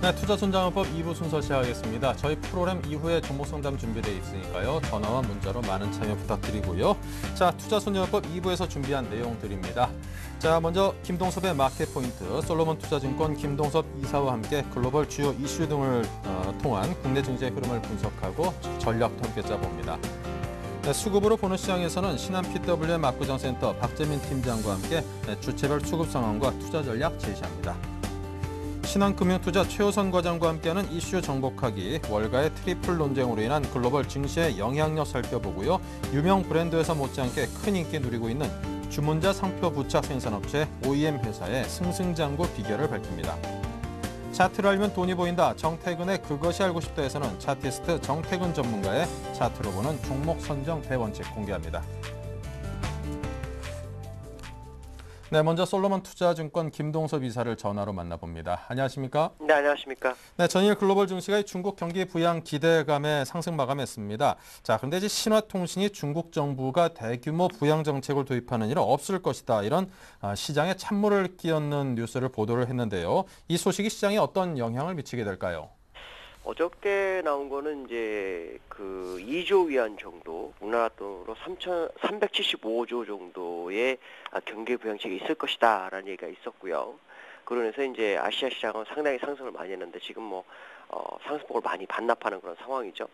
네, 투자손장어법 2부 순서 시작하겠습니다. 저희 프로그램 이후에 종목 상담 준비되어 있으니까요. 전화와 문자로 많은 참여 부탁드리고요. 자, 투자손장어법 2부에서 준비한 내용들입니다. 자, 먼저 김동섭의 마켓 포인트, 솔로몬 투자증권 김동섭 이사와 함께 글로벌 주요 이슈 등을 통한 국내 증시의 흐름을 분석하고 전략도 함께 짜봅니다. 네, 수급으로 보는 시장에서는 신한 PWM 압구정센터 박재민 팀장과 함께 주체별 수급 상황과 투자 전략 제시합니다. 신한금융투자 최호선 과장과 함께하는 이슈 정복하기, 월가의 트리플 논쟁으로 인한 글로벌 증시의 영향력 살펴보고요. 유명 브랜드에서 못지않게 큰 인기 누리고 있는 주문자 상표 부착 생산업체 OEM 회사의 승승장구 비결을 밝힙니다. 차트를 알면 돈이 보인다. 정태근의 그것이 알고 싶다에서는 차티스트 정태근 전문가의 차트로 보는 종목 선정 대원칙 공개합니다. 네, 먼저 솔로몬 투자증권 김동섭 이사를 전화로 만나봅니다. 안녕하십니까? 네, 안녕하십니까? 네, 전일 글로벌 증시가 중국 경기 부양 기대감에 상승 마감했습니다. 자, 그런데 이제 신화통신이 중국 정부가 대규모 부양 정책을 도입하는 일은 없을 것이다. 이런 시장에 찬물을 끼얹는 뉴스를 보도를 했는데요. 이 소식이 시장에 어떤 영향을 미치게 될까요? 어저께 나온 거는 이제 그 2조 위안 정도, 우리나라 돈으로 375조 정도의 경기 부양책이 있을 것이다라는 얘기가 있었고요. 그러면서 이제 아시아 시장은 상당히 상승을 많이 했는데 지금 상승폭을 많이 반납하는 그런 상황이죠.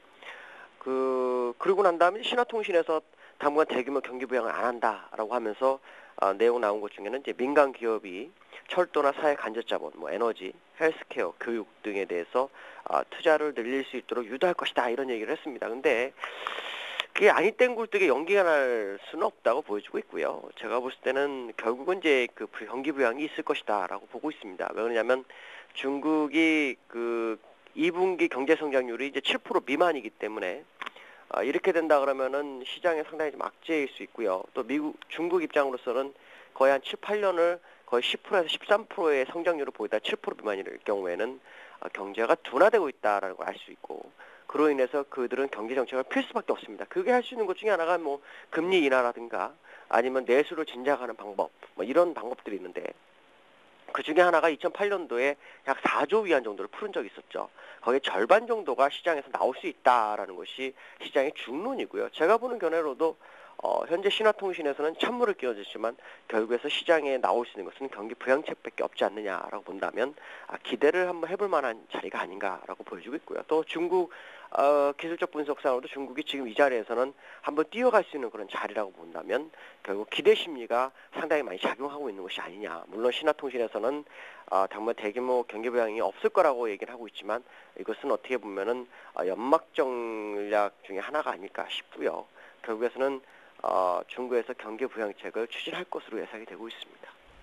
그러고 난 다음에 신화통신에서 당분간 대규모 경기 부양을 안 한다라고 하면서 내용 나온 것 중에는 이제 민간 기업이 철도나 사회 간접자본, 에너지, 헬스케어, 교육 등에 대해서 투자를 늘릴 수 있도록 유도할 것이다 이런 얘기를 했습니다. 근데 그게 아니 땐 굴뚝에 연기가 날 수는 없다고 보여지고 있고요. 제가 봤을 때는 결국은 이제 그 경기 부양이 있을 것이다라고 보고 있습니다. 왜 그러냐면 중국이 그 2분기 경제 성장률이 이제 7% 미만이기 때문에 이렇게 된다 그러면은 시장에 상당히 좀 악재일 수 있고요. 또 중국 입장으로서는 거의 한 7, 8년을 거의 10%에서 13%의 성장률을 보이다 7% 미만일 경우에는 경제가 둔화되고 있다라는 걸 알 수 있고, 그로 인해서 그들은 경제 정책을 필 수밖에 없습니다. 그게 할 수 있는 것 중에 하나가 금리 인하라든가 아니면 내수를 진작하는 방법, 이런 방법들이 있는데, 그 중에 하나가 2008년도에 약 4조 위안 정도를 푸른 적이 있었죠. 거기에 절반 정도가 시장에서 나올 수 있다라는 것이 시장의 중론이고요. 제가 보는 견해로도 현재 신화통신에서는 찬물을 끼얹었지만 결국에서 시장에 나올 수 있는 것은 경기 부양책밖에 없지 않느냐라고 본다면 기대를 한번 해볼 만한 자리가 아닌가라고 보여지고 있고요. 또 중국 기술적 분석상으로도 중국이 지금 이 자리에서는 한번 뛰어갈 수 있는 그런 자리라고 본다면 결국 기대 심리가 상당히 많이 작용하고 있는 것이 아니냐. 물론 신화통신에서는 정말 대규모 경기 부양이 없을 거라고 얘기를 하고 있지만 이것은 어떻게 보면은 연막 전략 중에 하나가 아닐까 싶고요. 결국에서는 중국에서 경기 부양책을 추진할 것으로 예상이 되고 있습니다.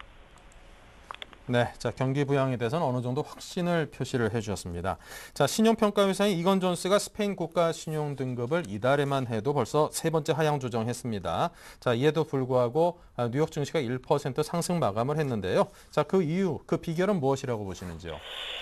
네, 자, 경기 부양에 대해서는 어느 정도 확신을 표시를 해주셨습니다. 자, 신용평가회사인 이건존스가 스페인 국가 신용 등급을 이달에만 해도 벌써 세 번째 하향 조정했습니다. 자, 이에도 불구하고 뉴욕 증시가 1% 상승 마감을 했는데요. 자, 그 이유, 그 비결은 무엇이라고 보시는지요?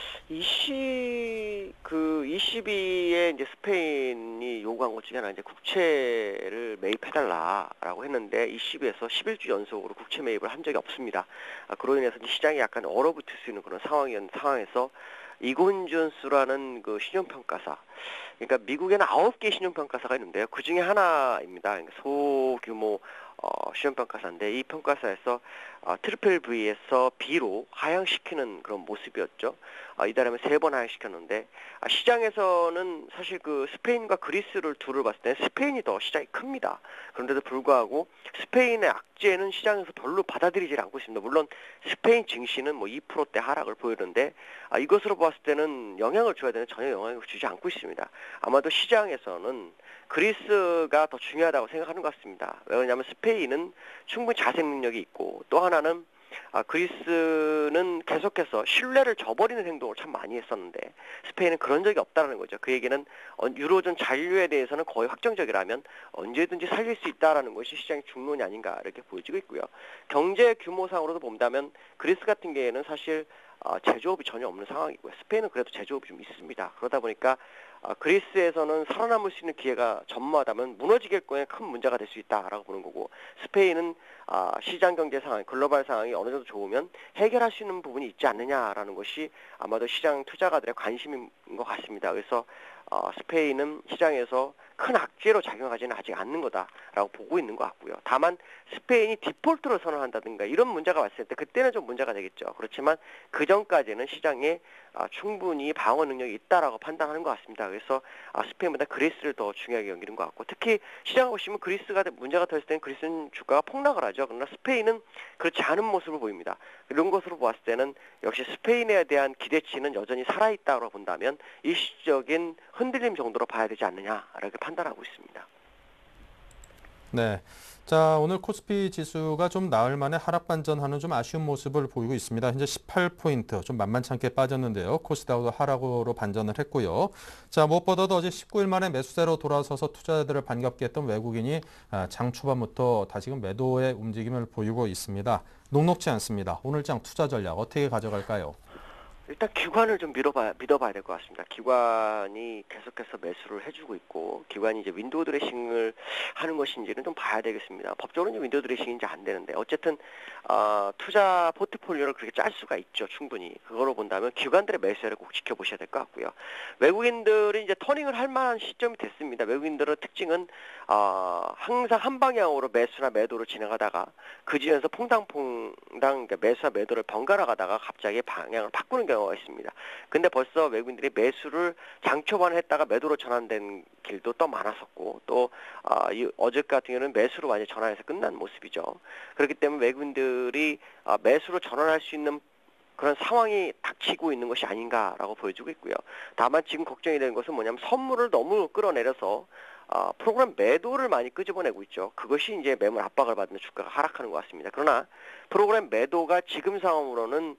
ECB에 이제 스페인이 요구한 것 중에 하나 이제 국채를 매입해달라라고 했는데 ECB에서 11주 연속으로 국채 매입을 한 적이 없습니다. 그로 인해서 시장이 약간 얼어붙을 수 있는 그런 상황에서 이곤존스라는 그 신용평가사, 그러니까 미국에는 9개 신용평가사가 있는데요. 그 중에 하나입니다. 그러니까 소규모 신용평가사인데 이 평가사에서 트리플 V에서 B로 하향시키는 그런 모습이었죠. 이달에는 3번 하향시켰는데 시장에서는 사실 그 스페인과 그리스를 둘을 봤을 때 스페인이 더 시장이 큽니다. 그런데도 불구하고 스페인의 악재는 시장에서 별로 받아들이질 않고 있습니다. 물론 스페인 증시는 2%대 하락을 보이는데 이것으로 봤을 때는 영향을 줘야 되는 전혀 영향을 주지 않고 있습니다. 아마도 시장에서는 그리스가 더 중요하다고 생각하는 것 같습니다. 왜냐하면 스페인은 충분히 자생 능력이 있고 또 하나는 그리스는 계속해서 신뢰를 저버리는 행동을 참 많이 했었는데 스페인은 그런 적이 없다는 거죠. 그 얘기는 유로존 잔류에 대해서는 거의 확정적이라면 언제든지 살릴 수 있다는 것이 시장의 중론이 아닌가 이렇게 보여지고 있고요. 경제 규모상으로도 본다면 그리스 같은 경우에는 사실 제조업이 전혀 없는 상황이고요. 스페인은 그래도 제조업이 좀 있습니다. 그러다 보니까 그리스에서는 살아남을 수 있는 기회가 전무하다면 무너지겠거에 큰 문제가 될 수 있다라고 보는 거고, 스페인은 시장 경제 상황, 글로벌 상황이 어느 정도 좋으면 해결할 수 있는 부분이 있지 않느냐라는 것이 아마도 시장 투자가들의 관심인 것 같습니다. 그래서 스페인은 시장에서 큰 악재로 작용하지는 아직 않는 거다라고 보고 있는 것 같고요. 다만 스페인이 디폴트를 선언한다든가 이런 문제가 왔을 때 그때는 좀 문제가 되겠죠. 그렇지만 그 전까지는 시장에 충분히 방어 능력이 있다라고 판단하는 것 같습니다. 그래서 스페인보다 그리스를 더 중요하게 여기는 것 같고, 특히 시장을 보시면 그리스가 문제가 더 있을 때는 그리스는 주가가 폭락을 하죠. 그러나 스페인은 그렇지 않은 모습을 보입니다. 이런 것으로 보았을 때는 역시 스페인에 대한 기대치는 여전히 살아있다고 본다면 일시적인 흔들림 정도로 봐야 되지 않느냐라고 판단하고 있습니다. 네. 자, 오늘 코스피 지수가 좀 나흘 만에 하락 반전하는 좀 아쉬운 모습을 보이고 있습니다. 현재 18포인트, 좀 만만찮게 빠졌는데요. 코스닥도 하락으로 반전을 했고요. 자, 무엇보다도 어제 19일 만에 매수세로 돌아서서 투자자들을 반갑게 했던 외국인이 장 초반부터 다시금 매도의 움직임을 보이고 있습니다. 녹록지 않습니다. 오늘장 투자 전략 어떻게 가져갈까요? 일단 기관을 좀 믿어봐야 될 것 같습니다. 기관이 계속해서 매수를 해주고 있고, 기관이 이제 윈도우 드레싱을 하는 것인지는 좀 봐야 되겠습니다. 법적으로는 윈도우 드레싱인지 안 되는데, 어쨌든 투자 포트폴리오를 그렇게 짤 수가 있죠, 충분히. 그거로 본다면 기관들의 매수를 꼭 지켜보셔야 될 것 같고요. 외국인들이 이제 터닝을 할 만한 시점이 됐습니다. 외국인들의 특징은 항상 한 방향으로 매수나 매도를 진행하다가 그 지점에서 퐁당퐁당 그러니까 매수와 매도를 번갈아 가다가 갑자기 방향을 바꾸는 경우가 있습니다. 근데 벌써 외국인들이 매수를 장 초반에 했다가 매도로 전환된 길도 또 많았었고, 또 어제 같은 경우는 매수로 완전히 전환해서 끝난 모습이죠. 그렇기 때문에 외국인들이 매수로 전환할 수 있는 그런 상황이 닥치고 있는 것이 아닌가라고 보여주고 있고요. 다만 지금 걱정이 되는 것은 뭐냐면 선물을 너무 끌어내려서 프로그램 매도를 많이 끄집어내고 있죠. 그것이 이제 매물 압박을 받는 주가가 하락하는 것 같습니다. 그러나 프로그램 매도가 지금 상황으로는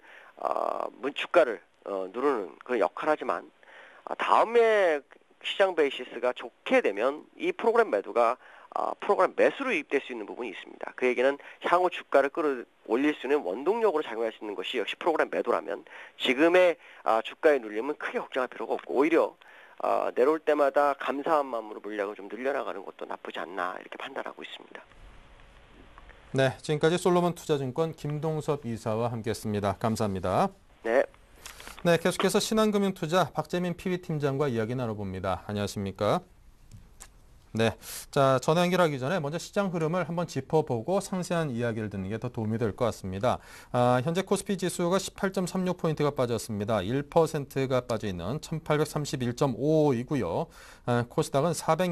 주가를 누르는 그런 역할을 하지만 다음에 시장 베이시스가 좋게 되면 이 프로그램 매도가 프로그램 매수로 유입될 수 있는 부분이 있습니다. 그 얘기는 향후 주가를 끌어올릴 수 있는 원동력으로 작용할 수 있는 것이 역시 프로그램 매도라면 지금의 주가의 눌림은 크게 걱정할 필요가 없고, 오히려 내려올 때마다 감사한 마음으로 물량을 좀 늘려나가는 것도 나쁘지 않나 이렇게 판단하고 있습니다. 네, 지금까지 솔로몬 투자증권 김동섭 이사와 함께했습니다. 감사합니다. 네. 네, 계속해서 신한금융투자 박재민 PB팀장과 이야기 나눠봅니다. 안녕하십니까? 네, 자, 전화 연결하기 전에 먼저 시장 흐름을 한번 짚어보고 상세한 이야기를 듣는 게 더 도움이 될 것 같습니다. 현재 코스피 지수가 18.36포인트가 빠졌습니다. 1%가 빠져 있는 1831.55이고요. 코스닥은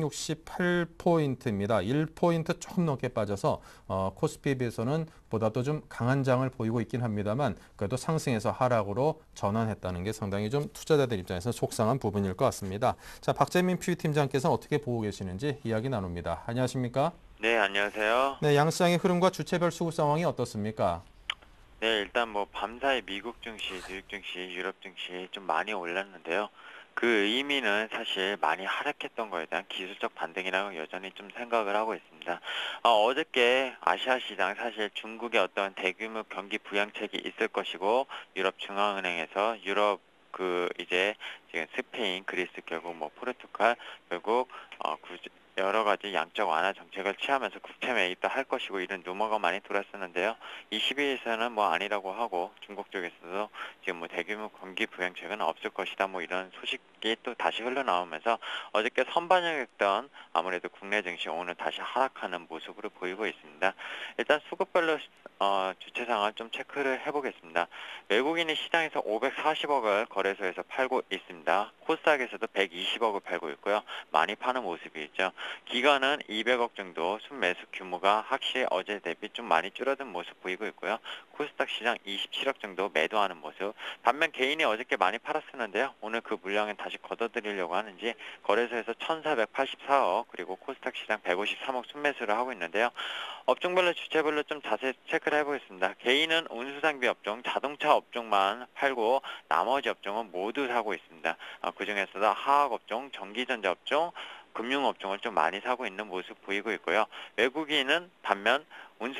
468포인트입니다. 1포인트 조금 넘게 빠져서 코스피에 비해서는 보다도 좀 강한 장을 보이고 있긴 합니다만 그래도 상승해서 하락으로 전환했다는 게 상당히 좀 투자자들 입장에서 속상한 부분일 것 같습니다. 자, 박재민 PB팀장께서는 어떻게 보고 계시는지 이야기 나눕니다. 안녕하십니까? 네, 안녕하세요. 네, 양시장의 흐름과 주체별 수급 상황이 어떻습니까? 네, 일단 뭐 밤사이 미국 증시, 뉴욕 증시, 유럽 증시 좀 많이 올랐는데요. 그 의미는 사실 많이 하락했던 거에 대한 기술적 반등이라고 여전히 좀 생각을 하고 있습니다. 어저께 아시아 시장 사실 중국의 어떤 대규모 경기 부양책이 있을 것이고 유럽 중앙은행에서 유럽 이제 지금 스페인, 그리스 결국 뭐 포르투갈 결국 여러 가지 양적 완화 정책을 취하면서 국채 매입도 할 것이고 이런 루머가 많이 돌았었는데요. 22일에서는 뭐 아니라고 하고 중국 쪽에서도 지금 뭐 대규모 경기 부양책은 없을 것이다 뭐 이런 소식이 또 다시 흘러나오면서 어저께 선반영했던 아무래도 국내 증시 오늘 다시 하락하는 모습으로 보이고 있습니다. 일단 수급별로 주체 상황을 좀 체크를 해보겠습니다. 외국인이 시장에서 540억을 거래소에서 팔고 있습니다. 코스닥에서도 120억을 팔고 있고요. 많이 파는 모습이 있죠. 기관은 200억 정도 순매수 규모가 확실히 어제 대비 좀 많이 줄어든 모습 보이고 있고요. 코스닥 시장 27억 정도 매도하는 모습. 반면 개인이 어저께 많이 팔았었는데요. 오늘 그 물량은 다시 걷어들이려고 하는지 거래소에서 1,484억 그리고 코스닥 시장 153억 순매수를 하고 있는데요. 업종별로 주체별로 좀 자세히 체크를 해보겠습니다. 개인은 운수장비 업종, 자동차 업종만 팔고 나머지 업종은 모두 사고 있습니다. 그중에서도 화학업종, 전기전자 업종, 금융업종을 좀 많이 사고 있는 모습 보이고 있고요. 외국인은 반면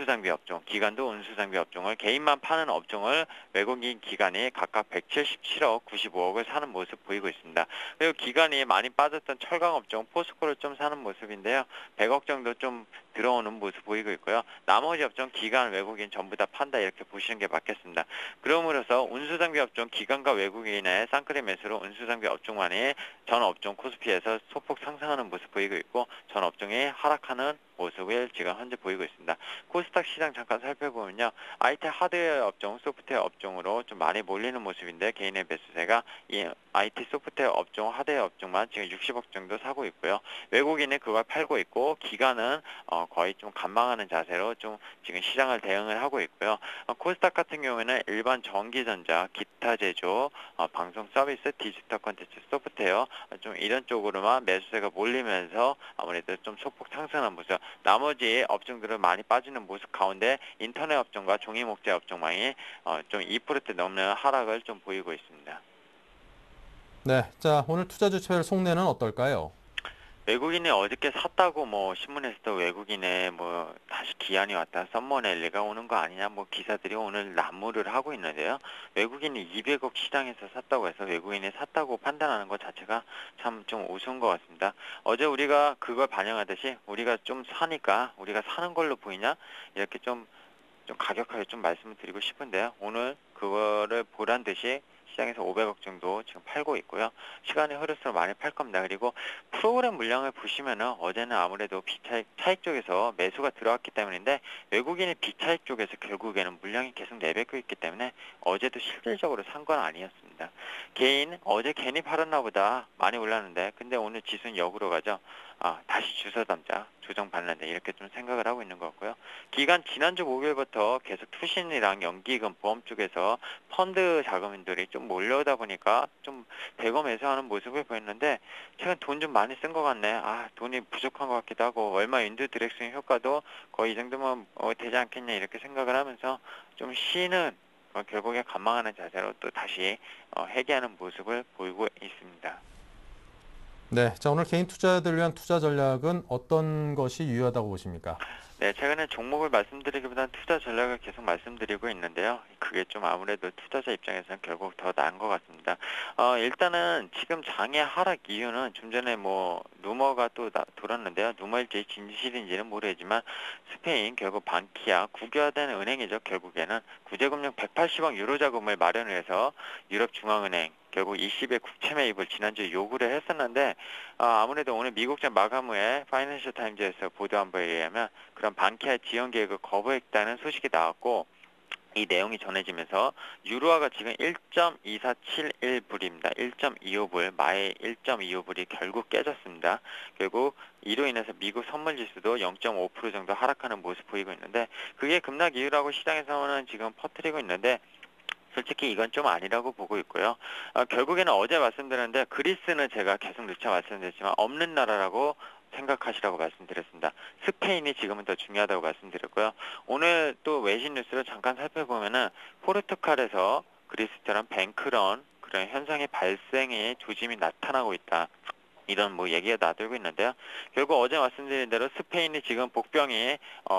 운수장비 업종, 기관도 운수장비 업종을 개인만 파는 업종을 외국인 기관이 각각 177억, 95억을 사는 모습 보이고 있습니다. 그리고 기관이 많이 빠졌던 철강 업종, 포스코를 좀 사는 모습인데요. 100억 정도 좀 들어오는 모습 보이고 있고요. 나머지 업종 기관, 외국인 전부 다 판다 이렇게 보시는 게 맞겠습니다. 그러므로서 운수장비 업종 기관과 외국인의 쌍끌이 매수로 운수장비 업종만이 전 업종 코스피에서 소폭 상승하는 모습 보이고 있고 전 업종이 하락하는 모습을 지금 현재 보이고 있습니다. 코스닥 시장 잠깐 살펴보면요. IT 하드웨어 업종, 소프트웨어 업종으로 좀 많이 몰리는 모습인데 개인의 매수세가 이 IT 소프트웨어 업종, 하드웨어 업종만 지금 60억 정도 사고 있고요. 외국인은 그걸 팔고 있고 기관은 거의 좀 관망하는 자세로 좀 지금 시장을 대응을 하고 있고요. 코스닥 같은 경우에는 일반 전기전자, 기타 제조, 방송 서비스, 디지털 콘텐츠, 소프트웨어 좀 이런 쪽으로만 매수세가 몰리면서 아무래도 좀 소폭 상승한 모습. 나머지 업종들은 많이 빠지는 모습 가운데 인터넷 업종과 종이 목재 업종만이 좀 2% 넘는 하락을 좀 보이고 있습니다. 네, 자 오늘 투자 주체별 속내는 어떨까요? 외국인이 어저께 샀다고 뭐 신문에서도 외국인의 뭐 다시 기한이 왔다 썸머넬리가 오는 거 아니냐 뭐 기사들이 오늘 난무를 하고 있는데요. 외국인이 200억 시장에서 샀다고 해서 외국인이 샀다고 판단하는 것 자체가 참 좀 우스운 것 같습니다. 어제 우리가 그걸 반영하듯이 우리가 좀 사니까 우리가 사는 걸로 보이냐 이렇게 좀 가격하게 좀 말씀을 드리고 싶은데요. 오늘 그거를 보란 듯이 시장에서 500억 정도 지금 팔고 있고요. 시간이 흐를수록 많이 팔 겁니다. 그리고 프로그램 물량을 보시면은 어제는 아무래도 차익 쪽에서 매수가 들어왔기 때문인데 외국인이 비차익 쪽에서 결국에는 물량이 계속 내뱉고 있기 때문에 어제도 실질적으로 산 건 아니었습니다. 어제 괜히 팔았나 보다 많이 올랐는데 근데 오늘 지수는 역으로 가죠. 다시 주워 담자 조정받는데 이렇게 좀 생각을 하고 있는 것 같고요. 기간 지난주 목요일부터 계속 투신이랑 연기금 보험 쪽에서 펀드 자금인들이 좀 몰려오다 보니까 좀 대거 매수하는 모습을 보였는데 최근 돈 좀 많이 쓴 것 같네. 돈이 부족한 것 같기도 하고 얼마 인두 디렉션 효과도 거의 이 정도면 되지 않겠냐 이렇게 생각을 하면서 좀 쉬는 결국에 관망하는 자세로 또 다시 회귀하는 모습을 보이고 있습니다. 네, 자 오늘 개인 투자자들 위한 투자 전략은 어떤 것이 유효하다고 보십니까? 네, 최근에 종목을 말씀드리기보다는 투자 전략을 계속 말씀드리고 있는데요. 그게 좀 아무래도 투자자 입장에서는 결국 더 나은 것 같습니다. 일단은 지금 장의 하락 이유는 좀 전에 뭐 루머가 또 돌았는데요. 루머일지 진실인지는 모르겠지만 스페인 결국 반키아 국유화된 은행이죠. 결국에는 구제금융 180억 유로 자금을 마련해서 유럽중앙은행 결국 20의 국채 매입을 지난주에 요구를 했었는데 아무래도 오늘 미국장 마감 후에 파이낸셜 타임즈에서 보도한 바에 의하면 그런 반키아 지원 계획을 거부했다는 소식이 나왔고 이 내용이 전해지면서 유로화가 지금 1.2471불입니다. 1.25불, 마의 1.25불이 결국 깨졌습니다. 결국 이로 인해서 미국 선물지수도 0.5% 정도 하락하는 모습 보이고 있는데 그게 급락 이유라고 시장에서는 지금 퍼뜨리고 있는데 솔직히 이건 좀 아니라고 보고 있고요. 결국에는 어제 말씀드렸는데 그리스는 제가 계속 누차 말씀드렸지만 없는 나라라고 생각하시라고 말씀드렸습니다. 스페인이 지금은 더 중요하다고 말씀드렸고요. 오늘 또 외신 뉴스를 잠깐 살펴보면은 포르투갈에서 그리스처럼 뱅크런 그런 현상의 발생의 조짐이 나타나고 있다. 이런 뭐 얘기가 나돌고 있는데요. 결국 어제 말씀드린 대로 스페인이 지금 복병이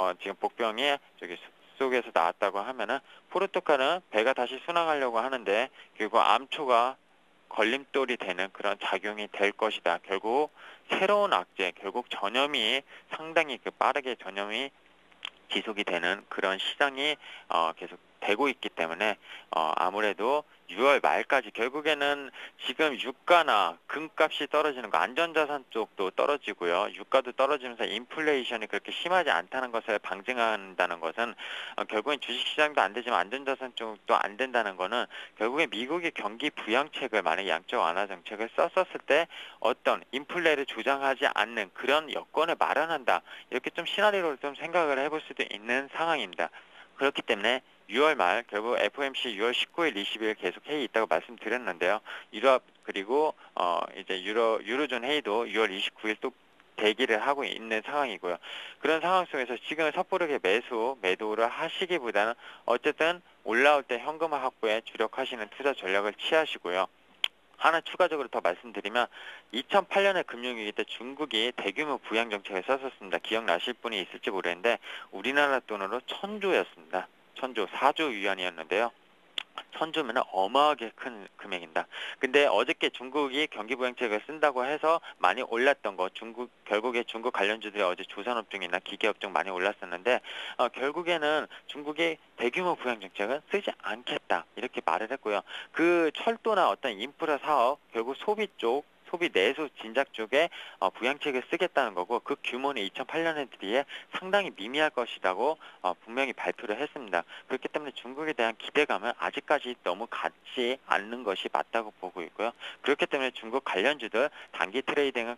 저기 속에서 나왔다고 하면은 포르투갈은 배가 다시 순항하려고 하는데 결국 암초가 걸림돌이 되는 그런 작용이 될 것이다. 결국 새로운 악재, 결국 전염이 상당히 빠르게 전염이 지속이 되는 그런 시장이 계속 되고 있기 때문에 아무래도 6월 말까지 결국에는 지금 유가나 금값이 떨어지는 거 안전자산 쪽도 떨어지고요. 유가도 떨어지면서 인플레이션이 그렇게 심하지 않다는 것을 방증한다는 것은 결국엔 주식시장도 안 되지만 안전자산 쪽도 안 된다는 거는 결국에 미국의 경기 부양책을 만약 양적 완화 정책을 썼었을 때 어떤 인플레를 조장하지 않는 그런 여건을 마련한다. 이렇게 좀 시나리오를 좀 생각을 해볼 수도 있는 상황입니다. 그렇기 때문에 6월 말 결국 FOMC 6월 19일, 20일 계속 회의 있다고 말씀드렸는데요. 유럽 그리고 이제 유로존 회의도 6월 29일 또 대기를 하고 있는 상황이고요. 그런 상황 속에서 지금 섣부르게 매도를 하시기보다는 어쨌든 올라올 때 현금화 확보에 주력하시는 투자 전략을 취하시고요. 하나 추가적으로 더 말씀드리면 2008년에 금융위기 때 중국이 대규모 부양 정책을 썼었습니다. 기억나실 분이 있을지 모르겠는데 우리나라 돈으로 1000조였습니다. 1000조, 4조 위안이었는데요. 1000조면 어마하게 큰 금액입니다. 근데 어저께 중국이 경기 부양책을 쓴다고 해서 많이 올랐던 거, 결국에 중국 관련주들이 어제 조선업종이나 기계업종 많이 올랐었는데 결국에는 중국이 대규모 부양 정책은 쓰지 않겠다 이렇게 말을 했고요. 그 철도나 어떤 인프라 사업, 결국 소비 내수 진작 쪽에 부양책을 쓰겠다는 거고 그 규모는 2008년에 비해 상당히 미미할 것이라고 분명히 발표를 했습니다. 그렇기 때문에 중국에 대한 기대감은 아직까지 너무 갖지 않는 것이 맞다고 보고 있고요. 그렇기 때문에 중국 관련주들 단기 트레이딩은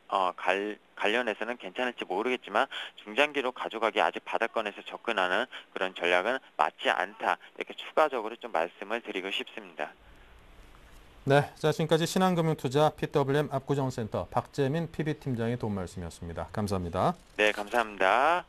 관련해서는 괜찮을지 모르겠지만 중장기로 가져가기 아직 바닥권에서 접근하는 그런 전략은 맞지 않다. 이렇게 추가적으로 좀 말씀을 드리고 싶습니다. 네, 자 지금까지 신한금융투자 PWM 압구정센터 박재민 PB팀장의 도움 말씀이었습니다. 감사합니다. 네, 감사합니다.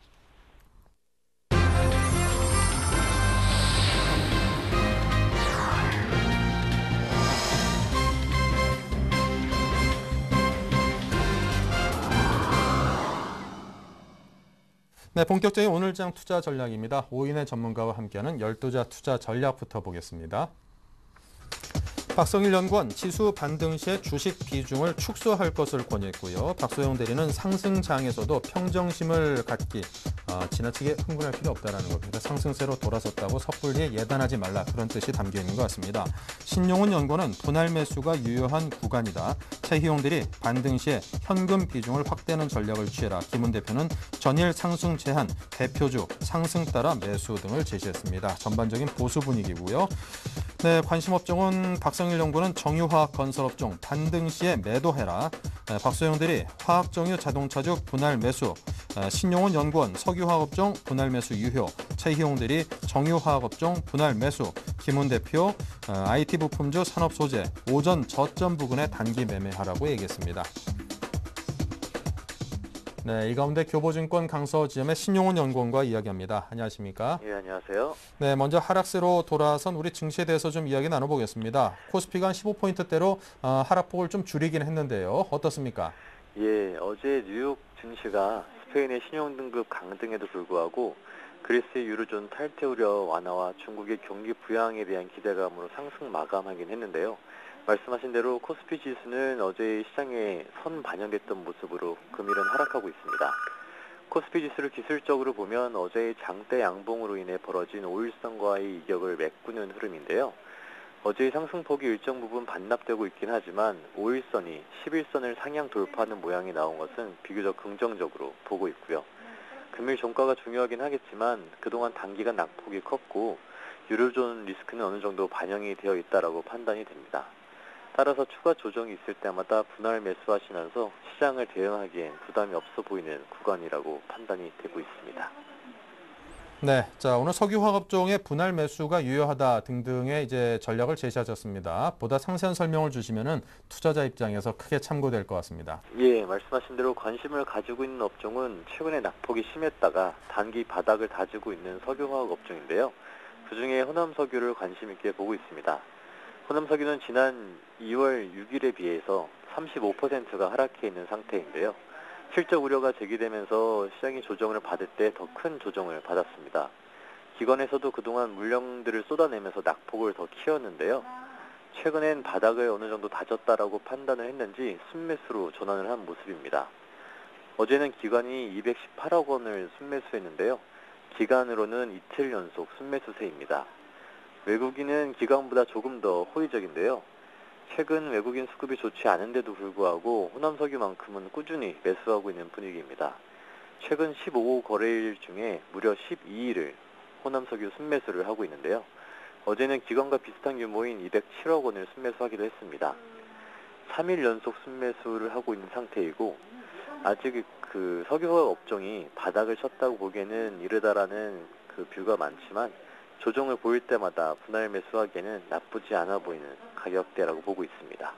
네, 본격적인 오늘장 투자 전략입니다. 오인의 전문가와 함께하는 12자 투자 전략부터 보겠습니다. 박성일 연구원 지수 반등 시에 주식 비중을 축소할 것을 권유했고요. 박소영 대리는 상승장에서도 평정심을 갖기, 지나치게 흥분할 필요 없다는 겁니다. 상승세로 돌아섰다고 섣불리 예단하지 말라 그런 뜻이 담겨 있는 것 같습니다. 신용훈 연구원은 분할 매수가 유효한 구간이다. 최희용 대리 반등 시에 현금 비중을 확대하는 전략을 취해라. 김은 대표는 전일 상승 제한, 대표주, 상승 따라 매수 등을 제시했습니다. 전반적인 보수 분위기고요. 네, 관심 업종은 박성일 연구는 정유화학 건설업종 반등 시에 매도해라. 박소영 대리 화학정유 자동차주 분할 매수. 신용훈 연구원 석유화학업종 분할 매수 유효. 최희용 대리 정유화학업종 분할 매수. 김훈 대표 IT 부품주 산업소재 오전 저점 부근에 단기 매매하라고 얘기했습니다. 네, 이 가운데 교보증권 강서지점의 신용훈 연구원과 이야기합니다. 안녕하십니까? 예, 안녕하세요. 네, 먼저 하락세로 돌아선 우리 증시에 대해서 좀 이야기 나눠보겠습니다. 코스피가 한 15포인트대로 하락폭을 좀 줄이긴 했는데요. 어떻습니까? 예, 어제 뉴욕 증시가 스페인의 신용 등급 강등에도 불구하고 그리스의 유로존 탈퇴 우려 완화와 중국의 경기 부양에 대한 기대감으로 상승 마감하긴 했는데요. 말씀하신 대로 코스피 지수는 어제 시장에 선 반영됐던 모습으로 금일은 하락하고 있습니다. 코스피 지수를 기술적으로 보면 어제의 장대 양봉으로 인해 벌어진 5일선과의 이격을 메꾸는 흐름인데요. 어제의 상승폭이 일정 부분 반납되고 있긴 하지만 5일선이 11선을 상향 돌파하는 모양이 나온 것은 비교적 긍정적으로 보고 있고요. 금일 종가가 중요하긴 하겠지만 그동안 단기간 낙폭이 컸고 유로존 리스크는 어느 정도 반영이 되어 있다고 판단이 됩니다. 따라서 추가 조정이 있을 때마다 분할 매수하시면서 시장을 대응하기엔 부담이 없어 보이는 구간이라고 판단이 되고 있습니다. 네, 자 오늘 석유화학업종의 분할 매수가 유효하다 등등의 이제 전략을 제시하셨습니다. 보다 상세한 설명을 주시면은 투자자 입장에서 크게 참고될 것 같습니다. 예, 말씀하신 대로 관심을 가지고 있는 업종은 최근에 낙폭이 심했다가 단기 바닥을 다지고 있는 석유화학 업종인데요. 그중에 호남석유를 관심 있게 보고 있습니다. 호남석유는 지난 2월 6일에 비해서 35%가 하락해 있는 상태인데요. 실적 우려가 제기되면서 시장이 조정을 받을 때 더 큰 조정을 받았습니다. 기관에서도 그동안 물량들을 쏟아내면서 낙폭을 더 키웠는데요. 최근엔 바닥을 어느 정도 다졌다라고 판단을 했는지 순매수로 전환을 한 모습입니다. 어제는 기관이 218억 원을 순매수했는데요. 기간으로는 이틀 연속 순매수세입니다. 외국인은 기관보다 조금 더 호의적인데요. 최근 외국인 수급이 좋지 않은데도 불구하고 호남석유만큼은 꾸준히 매수하고 있는 분위기입니다. 최근 15호 거래일 중에 무려 12일을 호남석유 순매수를 하고 있는데요. 어제는 기관과 비슷한 규모인 207억 원을 순매수하기도 했습니다. 3일 연속 순매수를 하고 있는 상태이고 아직 그 석유화학 업종이 바닥을 쳤다고 보기에는 이르다라는 그 뷰가 많지만 조정을 보일 때마다 분할 매수하기에는 나쁘지 않아 보이는 가격대라고 보고 있습니다.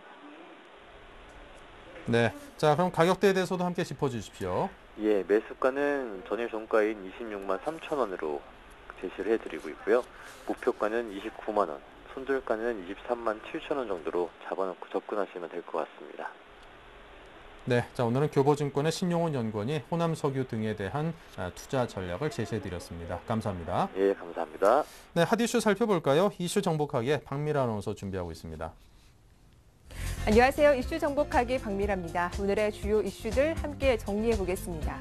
네, 자 그럼 가격대에 대해서도 함께 짚어주십시오. 예, 매수가는 전일 종가인 26만 3천 원으로 제시를 해드리고 있고요. 목표가는 29만 원, 손절가는 23만 7천 원 정도로 잡아놓고 접근하시면 될 것 같습니다. 네, 자 오늘은 교보증권의 신용훈 연구원이 호남석유 등에 대한 투자 전략을 제시해드렸습니다. 감사합니다. 예, 감사합니다. 네, 핫 이슈 살펴볼까요? 이슈 정복하기에 박미라 아나운서 준비하고 있습니다. 안녕하세요. 이슈 정복하기 박미라입니다. 오늘의 주요 이슈들 함께 정리해 보겠습니다.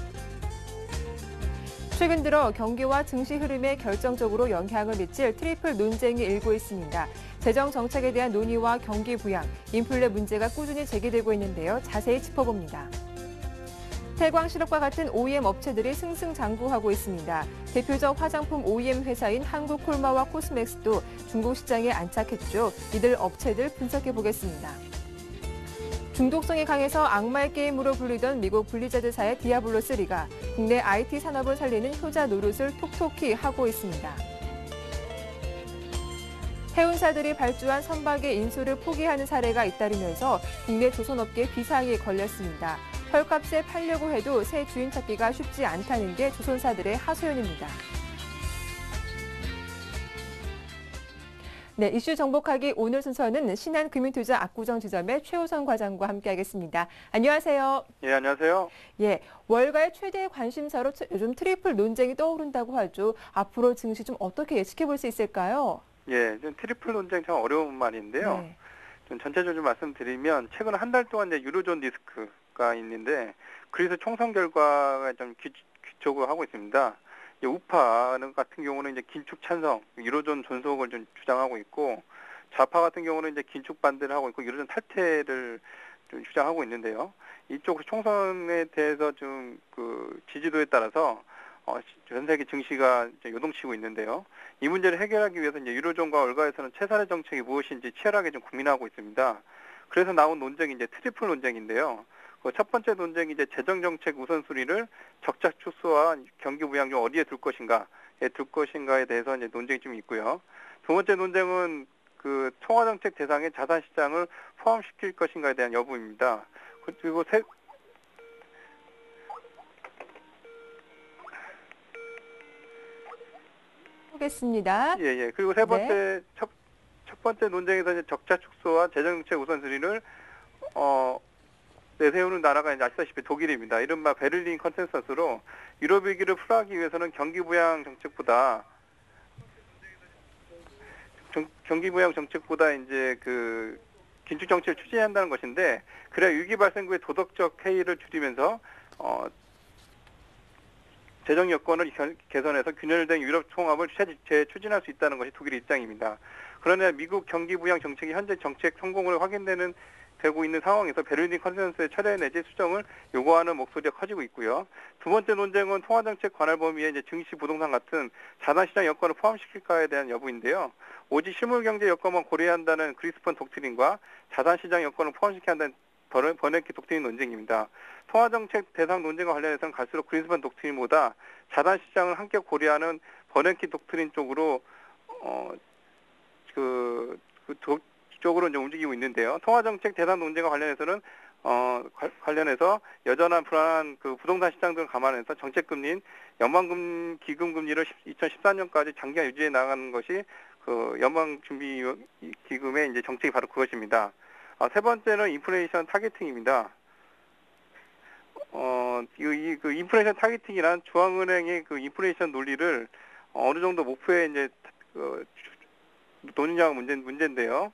최근 들어 경기와 증시 흐름에 결정적으로 영향을 미칠 트리플 논쟁이 일고 있습니다. 재정 정책에 대한 논의와 경기 부양, 인플레 문제가 꾸준히 제기되고 있는데요. 자세히 짚어봅니다. 태광실업과 같은 OEM 업체들이 승승장구하고 있습니다. 대표적 화장품 OEM 회사인 한국콜마와 코스맥스도 중국 시장에 안착했죠. 이들 업체들 분석해 보겠습니다. 중독성이 강해서 악마의 게임으로 불리던 미국 블리자드사의 디아블로3가 국내 IT 산업을 살리는 효자 노릇을 톡톡히 하고 있습니다. 해운사들이 발주한 선박의 인수를 포기하는 사례가 잇따르면서 국내 조선업계 비상이 걸렸습니다. 헐값에 팔려고 해도 새 주인 찾기가 쉽지 않다는 게 조선사들의 하소연입니다. 네, 이슈 정복하기 오늘 순서는 신한금융투자 압구정지점의 최호선 과장과 함께하겠습니다. 안녕하세요. 예, 안녕하세요. 예, 월가의 최대 관심사로 요즘 트리플 논쟁이 떠오른다고 하죠. 앞으로 증시 좀 어떻게 예측해 볼 수 있을까요? 예, 좀 트리플 논쟁 참 어려운 말인데요. 네. 좀 전체적으로 좀 말씀드리면 최근 한 달 동안 이제 유로존 리스크가 있는데 그래서 총선 결과가 좀 귀촉을 하고 있습니다. 우파 같은 경우는 이제 긴축 찬성, 유로존 존속을 좀 주장하고 있고 좌파 같은 경우는 이제 긴축 반대를 하고 있고 유로존 탈퇴를 좀 주장하고 있는데요. 이쪽 총선에 대해서 좀 그 지지도에 따라서 전 세계 증시가 이제 요동치고 있는데요. 이 문제를 해결하기 위해서 이제 유로존과 월가에서는 최선의 정책이 무엇인지 치열하게 좀 고민하고 있습니다. 그래서 나온 논쟁이 이제 트리플 논쟁인데요. 그 첫 번째 논쟁이 이제 재정 정책 우선순위를 적자 축소와 경기 부양 중 어디에 둘 것인가에 대해서 이제 논쟁이 좀 있고요. 두 번째 논쟁은 그 통화 정책 대상의 자산 시장을 포함시킬 것인가에 대한 여부입니다. 그리고 보겠습니다. 예. 그리고 세 번째 네. 첫 번째 논쟁에서 이제 적자 축소와 재정 정책 우선순위를 내세우는 나라가 이제 아시다시피 독일입니다. 이른바 베를린 컨센서스로 유럽 위기를 풀어가기 위해서는 경기 부양 정책보다 이제 그 긴축 정책을 추진해야 한다는 것인데 그래야 위기 발생 후에 도덕적 해이를 줄이면서 재정 여건을 개선해서 균열된 유럽 통합을 재추진할 수 있다는 것이 독일의 입장입니다. 그러나 미국 경기 부양 정책이 현재 정책 성공을 되고 있는 상황에서 베를린 컨센서스의 철회 내지 수정을 요구하는 목소리가 커지고 있고요. 두 번째 논쟁은 통화정책 관할 범위에 이제 증시, 부동산 같은 자산시장 여건을 포함시킬까에 대한 여부인데요. 오직 실물경제 여건만 고려한다는 그리스펀 독트린과 자산시장 여건을 포함시켜야 한다는 버냉키 독트린 논쟁입니다. 통화정책 대상 논쟁과 관련해서는 갈수록 그리스펀 독트린보다 자산시장을 함께 고려하는 버냉키 독트린 쪽으로 쪽으로 이제 움직이고 있는데요. 통화정책 대상 논쟁과 관련해서는 관련해서 여전한 불안한 그 부동산 시장 등을 감안해서 정책금리인 연방기금금리를 2014년까지 장기간 유지해 나가는 것이 그 연방준비기금의 이제 정책이 바로 그것입니다. 세 번째는 인플레이션 타겟팅입니다. 그 인플레이션 타겟팅이란 중앙은행의 그 인플레이션 논리를 어느 정도 목표에 이제 논의냐가 문제인데요.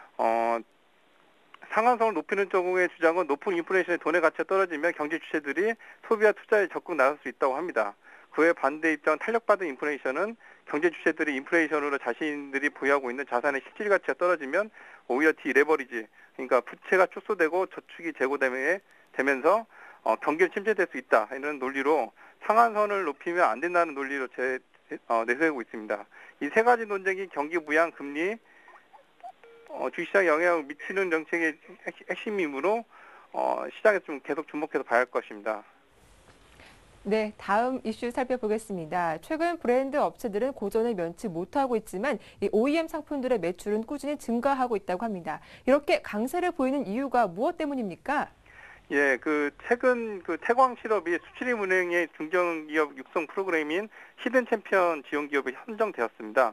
상한선을 높이는 쪽의 주장은 높은 인플레이션의 돈의 가치가 떨어지면 경제 주체들이 소비와 투자에 적극 나설 수 있다고 합니다. 그에 반대 입장은 탄력받은 인플레이션은 경제 주체들이 인플레이션으로 자신들이 보유하고 있는 자산의 실질 가치가 떨어지면 오히려 디레버리지, 그러니까 부채가 축소되고 저축이 재고되면서 경기를 침체될 수 있다 이런 논리로 상한선을 높이면 안 된다는 논리로 내세우고 있습니다. 이 세 가지 논쟁이 경기 부양, 금리, 주식시장에 영향을 미치는 정책의 핵심이므로 시장에 좀 계속 주목해서 봐야 할 것입니다. 네, 다음 이슈 살펴보겠습니다. 최근 브랜드 업체들은 고전을 면치 못하고 있지만 이 OEM 상품들의 매출은 꾸준히 증가하고 있다고 합니다. 이렇게 강세를 보이는 이유가 무엇 때문입니까? 예, 최근 태광실업이 수출입은행의 중견기업 육성 프로그램인 히든 챔피언 지원 기업에 선정되었습니다.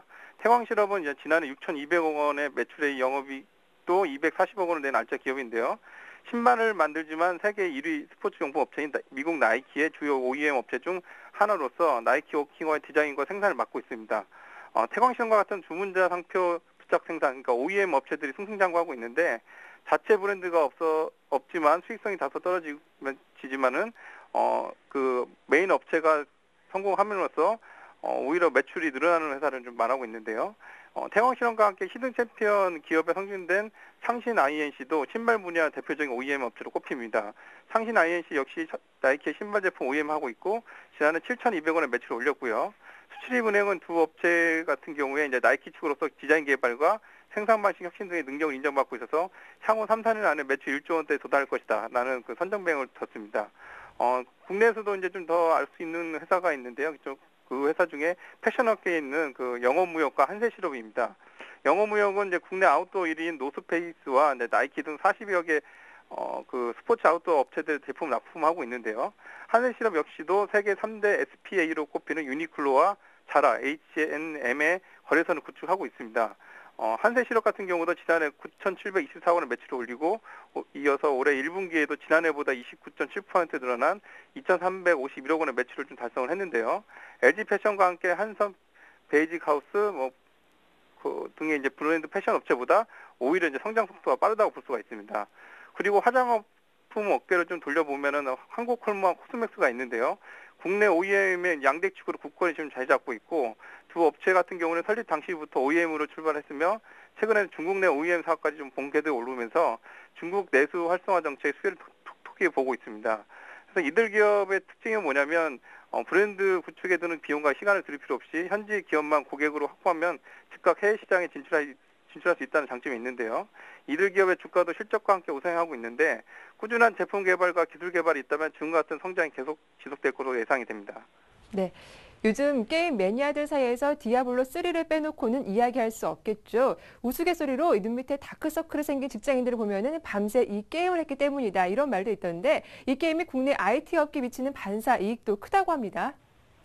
태광실업은 이제 지난해 6,200억 원의 매출의 영업이 또 240억 원을 낸 알짜 기업인데요. 신발을 만들지만 세계 1위 스포츠 용품 업체인 미국 나이키의 주요 OEM 업체 중 하나로서 나이키 워킹웨어 디자인과 생산을 맡고 있습니다. 태광실험과 같은 주문자 상표 부착 생산, 그러니까 OEM 업체들이 승승장구하고 있는데 자체 브랜드가 없지만 수익성이 다소 떨어지지만은 그 메인 업체가 성공함으로써 오히려 매출이 늘어나는 회사를 좀 말하고 있는데요. 태광실험과 함께 히든 챔피언 기업에 성진된 상신 INC도 신발 분야 대표적인 OEM 업체로 꼽힙니다. 상신 INC 역시 나이키의 신발 제품 OEM 하고 있고 지난해 7,200원의 매출을 올렸고요. 수출입은행은 두 업체 같은 경우에 이제 나이키 측으로서 디자인 개발과 생산 방식 혁신 등의 능력을 인정받고 있어서 향후 3, 4년 안에 매출 1조 원대에 도달할 것이다. 라는 그 선전뱅을 쳤습니다. 국내에서도 이제 좀 더 알 수 있는 회사가 있는데요. 그 회사 중에 패션업계에 있는 그 영업무역과 한세실업입니다. 영업무역은 이제 국내 아웃도어 1위인 노스페이스와 나이키 등 40여 개 그 스포츠 아웃도어 업체들 제품 납품하고 있는데요. 한세실업 역시도 세계 3대 SPA로 꼽히는 유니클로와 자라, H&M의 거래선을 구축하고 있습니다. 한세실업 같은 경우도 지난해 9,724원의 매출을 올리고 이어서 올해 1분기에도 지난해보다 29.7% 늘어난 2,351억 원의 매출을 좀 달성을 했는데요. LG 패션과 함께 한섬, 베이직 하우스 등의 이제 브랜드 패션 업체보다 오히려 이제 성장 속도가 빠르다고 볼 수가 있습니다. 그리고 화장품 업계를 좀 돌려보면은 한국콜무와 코스맥스가 있는데요. 국내 OEM의 양대축으로 국권이 지금 자리 잡고 있고 두 업체 같은 경우는 설립 당시부터 OEM으로 출발했으며 최근에는 중국 내 OEM 사업까지 좀 본궤도에 오르면서 중국 내수 활성화 정책의 수혜를 톡톡히 보고 있습니다. 그래서 이들 기업의 특징이 뭐냐면 브랜드 구축에 드는 비용과 시간을 들일 필요 없이 현지 기업만 고객으로 확보하면 즉각 해외 시장에 진출할 수 있다는 장점이 있는데요. 이들 기업의 주가도 실적과 함께 우상향하고 있는데 꾸준한 제품 개발과 기술 개발이 있다면 지금 같은 성장이 계속 지속될 것으로 예상이 됩니다. 네. 요즘 게임 매니아들 사이에서 디아블로 3를 빼놓고는 이야기할 수 없겠죠. 우스갯소리로 눈 밑에 다크서클이 생긴 직장인들을 보면은 밤새 이 게임을 했기 때문이다. 이런 말도 있던데 이 게임이 국내 IT 업계에 미치는 반사 이익도 크다고 합니다.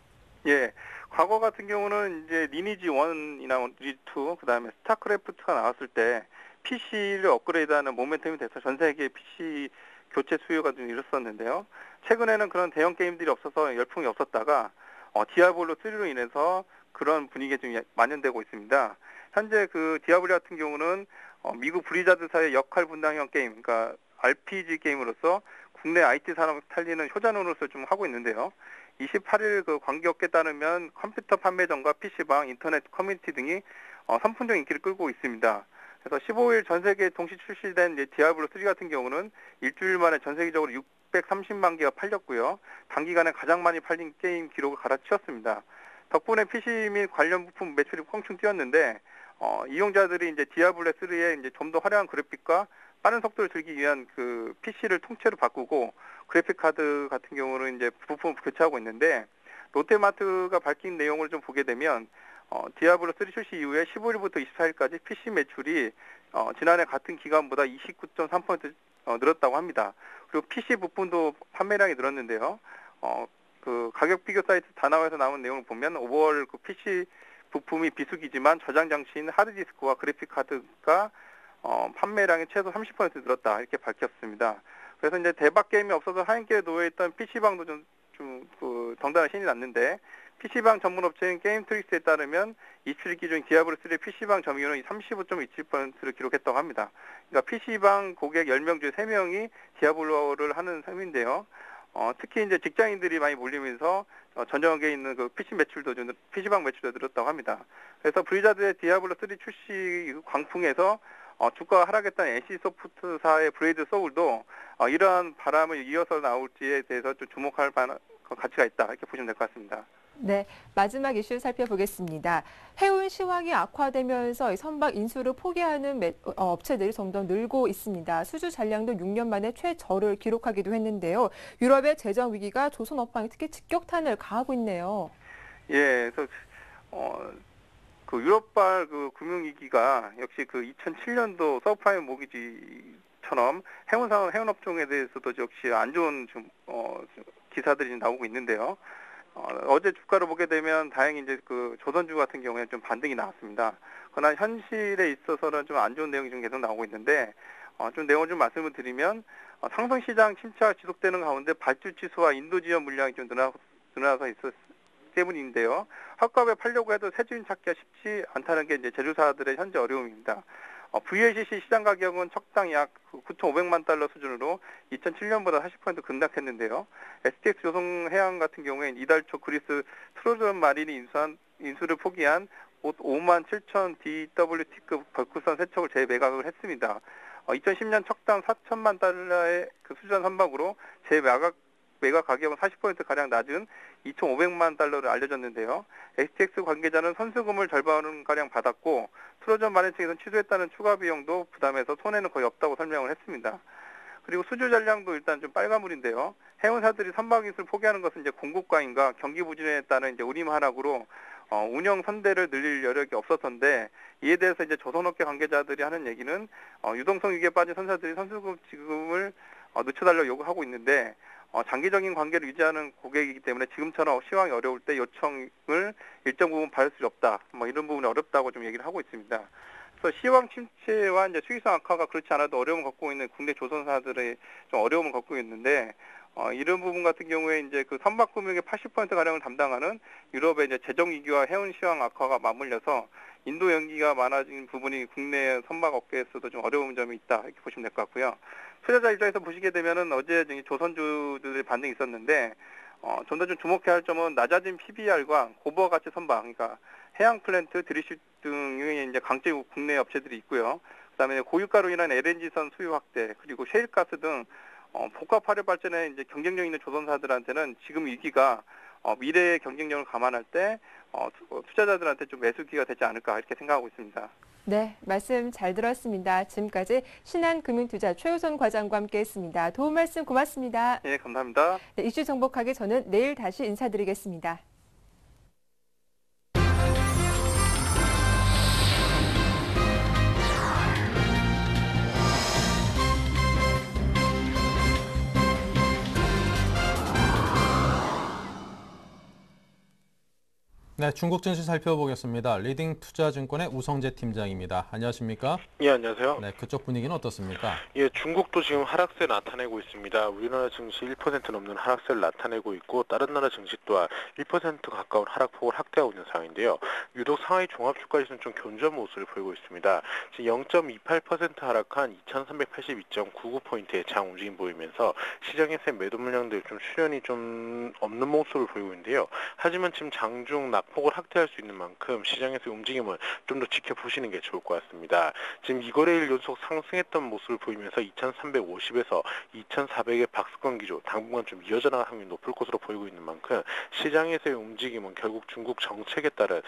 예. 과거 같은 경우는 이제 리니지 1이나 리니지 2, 그다음에 스타크래프트가 나왔을 때 PC를 업그레이드하는 모멘텀이 돼서 전 세계 PC 교체 수요가 좀 일었었는데요. 최근에는 그런 대형 게임들이 없어서 열풍이 없었다가 디아블로 3로 인해서 그런 분위기가 좀 만연되고 있습니다. 현재 그 디아블로 같은 경우는 미국 브리자드사의 역할 분담형 게임, 그러니까 RPG 게임으로서 국내 IT 산업을 살리는 효자노릇을 좀 하고 있는데요. 28일 그 관계업계에 따르면 컴퓨터 판매점과 PC방, 인터넷 커뮤니티 등이 선풍적 인기를 끌고 있습니다. 그래서 15일 전 세계에 동시 출시된 디아블로 3 같은 경우는 일주일 만에 전 세계적으로 630만 개가 팔렸고요. 단기간에 가장 많이 팔린 게임 기록을 갈아치웠습니다. 덕분에 PC 및 관련 부품 매출이 껑충 뛰었는데 이용자들이 이제 디아블로 3에 이제 좀 더 화려한 그래픽과 빠른 속도를 즐기기 위한 그 PC를 통째로 바꾸고 그래픽 카드 같은 경우는 이제 부품을 교체하고 있는데 롯데마트가 밝힌 내용을 좀 보게 되면 디아블로 3 출시 이후에 15일부터 24일까지 PC 매출이 지난해 같은 기간보다 29.3% 늘었다고 합니다. 그리고 PC 부품도 판매량이 늘었는데요. 그 가격 비교 사이트 다나와에서 나온 내용을 보면 오버all 그 PC 부품이 비수기지만 저장 장치인 하드디스크와 그래픽 카드가 판매량이 최소 30% 늘었다 이렇게 밝혔습니다. 그래서 이제 대박 게임이 없어서 하인기에 놓여있던 PC방도 좀 그 덩달아 신이 났는데 PC방 전문 업체인 게임트릭스에 따르면 27일 기준 디아블로 3 PC방 점유율은 35.27%를 기록했다고 합니다. 그러니까 PC방 고객 10명 중에 3명이 디아블로를 하는 셈인데요. 특히 이제 직장인들이 많이 몰리면서 전 세계에 있는 그 PC방 매출도 늘었다고 합니다. 그래서 브리자드의 디아블로 3 출시 광풍에서 주가가 하락했던 NC소프트사의 브레이드 소울도 이러한 바람을 이어서 나올지에 대해서 좀 주목할 가치가 있다 이렇게 보시면 될 것 같습니다. 네, 마지막 이슈 살펴보겠습니다. 해운 시황이 악화되면서 선박 인수를 포기하는 업체들이 점점 늘고 있습니다. 수주 잔량도 6년 만에 최저를 기록하기도 했는데요. 유럽의 재정 위기가 조선 업황에 특히 직격탄을 가하고 있네요. 예, 그래서 그 유럽발 그 금융위기가 역시 그 2007년도 서브프라임 모기지처럼 해운 업종에 대해서도 역시 안 좋은 기사들이 나오고 있는데요. 어제 주가를 보게 되면 다행히 이제 그 조선주 같은 경우에는 좀 반등이 나왔습니다. 그러나 현실에 있어서는 좀 안 좋은 내용이 좀 계속 나오고 있는데 좀 내용을 좀 말씀을 드리면 상승시장 침체가 지속되는 가운데 발주치수와 인도 지원 물량이 좀 늘어나서 있었 때문인데요. 헐값에 팔려고 해도 새주인 찾기가 쉽지 않다는 게 이제 제조사들의 현재 어려움입니다. VLCC 시장 가격은 척당 약 9,500만 달러 수준으로 2007년보다 40% 급락했는데요. STX 조선해양 같은 경우에 이달 초 그리스 트로전 마린이 인수를 포기한 57,000 DWT급 벌크선 세척을 재매각을 했습니다. 2010년 척당 4천만 달러의 그 수준 선박으로 매각 가격은 40%가량 낮은 2,500만 달러를 알려졌는데요. STX 관계자는 선수금을 절반가량 받았고 트로전 마린 측에서는 취소했다는 추가 비용도 부담해서 손해는 거의 없다고 설명을 했습니다. 그리고 수주 전량도 일단 좀 빨간물인데요. 해운사들이 선박인수를 포기하는 것은 이제 공급 과잉과 경기 부진에 따른 이제 운임 하락으로 운영 선대를 늘릴 여력이 없었던데 이에 대해서 이제 조선업계 관계자들이 하는 얘기는 유동성 위기에 빠진 선사들이 선수금 지급을 늦춰달라고 요구하고 있는데 장기적인 관계를 유지하는 고객이기 때문에 지금처럼 시황이 어려울 때 요청을 일정 부분 받을 수 없다. 이런 부분이 어렵다고 좀 얘기를 하고 있습니다. 그래서 시황 침체와 이제 수익성 악화가 그렇지 않아도 어려움을 겪고 있는 국내 조선사들의 좀 어려움을 겪고 있는데 이런 부분 같은 경우에 이제 그 선박 금융의 80% 가량을 담당하는 유럽의 이제 재정 위기와 해운 시황 악화가 맞물려서 인도 연기가 많아진 부분이 국내 선박 업계에서도 좀 어려운 점이 있다 이렇게 보시면 될 것 같고요. 투자자 입장에서 보시게 되면은 어제 조선주들의 반등이 있었는데 좀 더 좀 주목해야 할 점은 낮아진 PBR과 고부가 가치 선박, 그러니까 해양 플랜트, 드리십 등의 이제 강제 국내 업체들이 있고요. 그다음에 고유가로 인한 LNG선 수요 확대, 그리고 셰일가스 등 복합 화력 발전에 이제 경쟁력 있는 조선사들한테는 지금 위기가 미래의 경쟁력을 감안할 때 투자자들한테 좀 매수기가 되지 않을까 이렇게 생각하고 있습니다. 네, 말씀 잘 들었습니다. 지금까지 신한금융투자 최우선 과장과 함께했습니다. 도움 말씀 고맙습니다. 네, 감사합니다. 네, 이슈 정복하기 저는 내일 다시 인사드리겠습니다. 네, 중국 증시 살펴보겠습니다. 리딩 투자증권의 우성재 팀장입니다. 안녕하십니까? 예, 안녕하세요. 네, 그쪽 분위기는 어떻습니까? 예, 중국도 지금 하락세 나타내고 있습니다. 우리나라 증시 1% 넘는 하락세를 나타내고 있고 다른 나라 증시 또한 1% 가까운 하락폭을 확대하고 있는 상황인데요. 유독 상하이 종합주가지수는 좀 견조한 모습을 보이고 있습니다. 지금 0.28% 하락한 2382.99포인트의 장 움직임 보이면서 시장에서의 매도 물량들 좀 수련이 좀 없는 모습을 보이고 있는데요. 하지만 지금 장중 낙폭을 확대할 수 있는 만큼 시장에서의 움직임을 좀 더 지켜보시는 게 좋을 것 같습니다. 지금 이거래일 연속 상승했던 모습을 보이면서 2350에서 2400의 박스권 기조 당분간 좀 이어져 나갈 확률이 높을 것으로 보이고 있는 만큼 시장에서의 움직임은 결국 중국 정책에 따른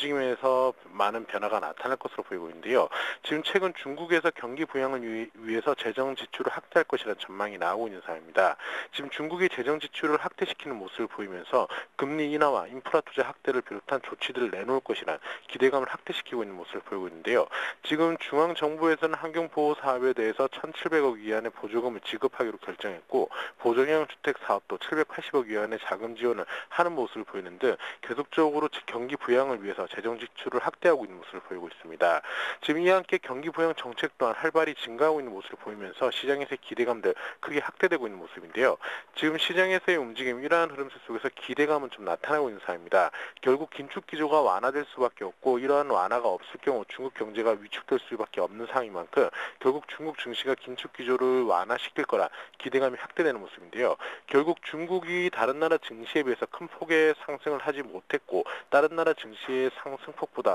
움직임에서 많은 변화가 나타날 것으로 보이고 있는데요. 지금 최근 중국에서 경기 부양을 위해서 재정 지출을 확대할 것이라는 전망이 나오고 있는 상황입니다. 지금 중국이 재정 지출을 확대시키는 모습을 보이면서 금리 인하와 인프라 투자 확대를 비롯한 조치들을 내놓을 것이라는 기대감을 확대시키고 있는 모습을 보이고 있는데요. 지금 중앙정부에서는 환경보호 사업에 대해서 1,700억 위안의 보조금을 지급하기로 결정했고 보정형 주택 사업도 780억 위안의 자금 지원을 하는 모습을 보이는 등 계속적으로 경기 부양을 위해서 재정 지출을 확대하고 있는 모습을 보이고 있습니다. 지금 이와 함께 경기 부양 정책 또한 활발히 증가하고 있는 모습을 보이면서 시장에서의 기대감들 크게 확대되고 있는 모습인데요. 지금 시장에서의 움직임 이러한 흐름 속에서 기대감은 좀 나타나고 있는 상황입니다. 결국 긴축 기조가 완화될 수밖에 없고 이러한 완화가 없을 경우 중국 경제가 위축될 수밖에 없는 상황인 만큼 결국 중국 증시가 긴축 기조를 완화시킬 거라 기대감이 확대되는 모습인데요. 결국 중국이 다른 나라 증시에 비해서 큰 폭의 상승을 하지 못했고 다른 나라 증시의 상승폭보다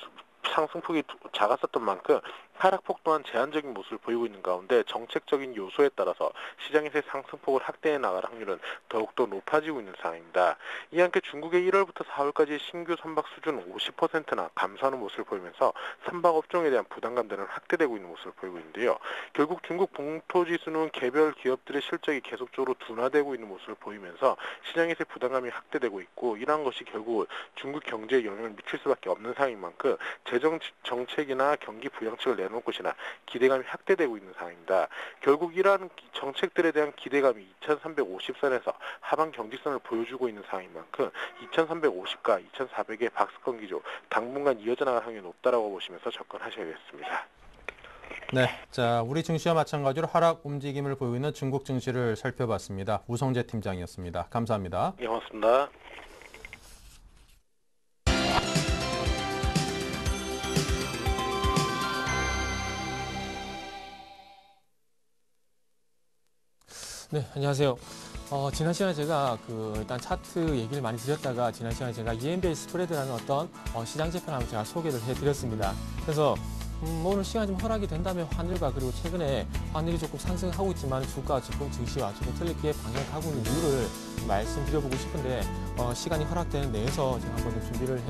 상승폭이 작았었던 만큼 하락폭 또한 제한적인 모습을 보이고 있는 가운데 정책적인 요소에 따라서 시장에서의 상승폭을 확대해 나갈 확률은 더욱더 높아지고 있는 상황입니다. 이와 함께 중국의 1월부터 4월까지 신규 선박 수준 50%나 감소하는 모습을 보이면서 선박 업종에 대한 부담감들은 확대되고 있는 모습을 보이고 있는데요. 결국 중국 봉토지수는 개별 기업들의 실적이 계속적으로 둔화되고 있는 모습을 보이면서 시장에서의 부담감이 확대되고 있고 이러한 것이 결국 중국 경제에 영향을 미칠 수밖에 없는 상황인 만큼 재정 정책이나 경기 부양책을 내놓는 젊은 곳이나 기대감이 확대되고 있는 상황입니다. 결국 이러한 정책들에 대한 기대감이 2350선에서 하방 경직선을 보여주고 있는 상황인 만큼 2350과 2400의 박스권 기조 당분간 이어져 나갈 확률이 높다라고 보시면서 접근하셔야겠습니다. 네, 자 우리 증시와 마찬가지로 하락 움직임을 보이고 있는 중국 증시를 살펴봤습니다. 우성재 팀장이었습니다. 감사합니다. 예, 고맙습니다. 네, 안녕하세요. 지난 시간에 제가 일단 차트 얘기를 많이 드렸다가 지난 시간에 제가 EMBA 스프레드라는 어떤 시장 재편을 한번 제가 소개를 해드렸습니다. 그래서 오늘 시간이 좀 허락이 된다면 환율과 그리고 최근에 환율이 조금 상승하고 있지만 주가 조금 증시와 조금 틀리게 방향 가고 있는 이유를 말씀드려보고 싶은데 시간이 허락되는 내에서 제가 한번 좀 준비를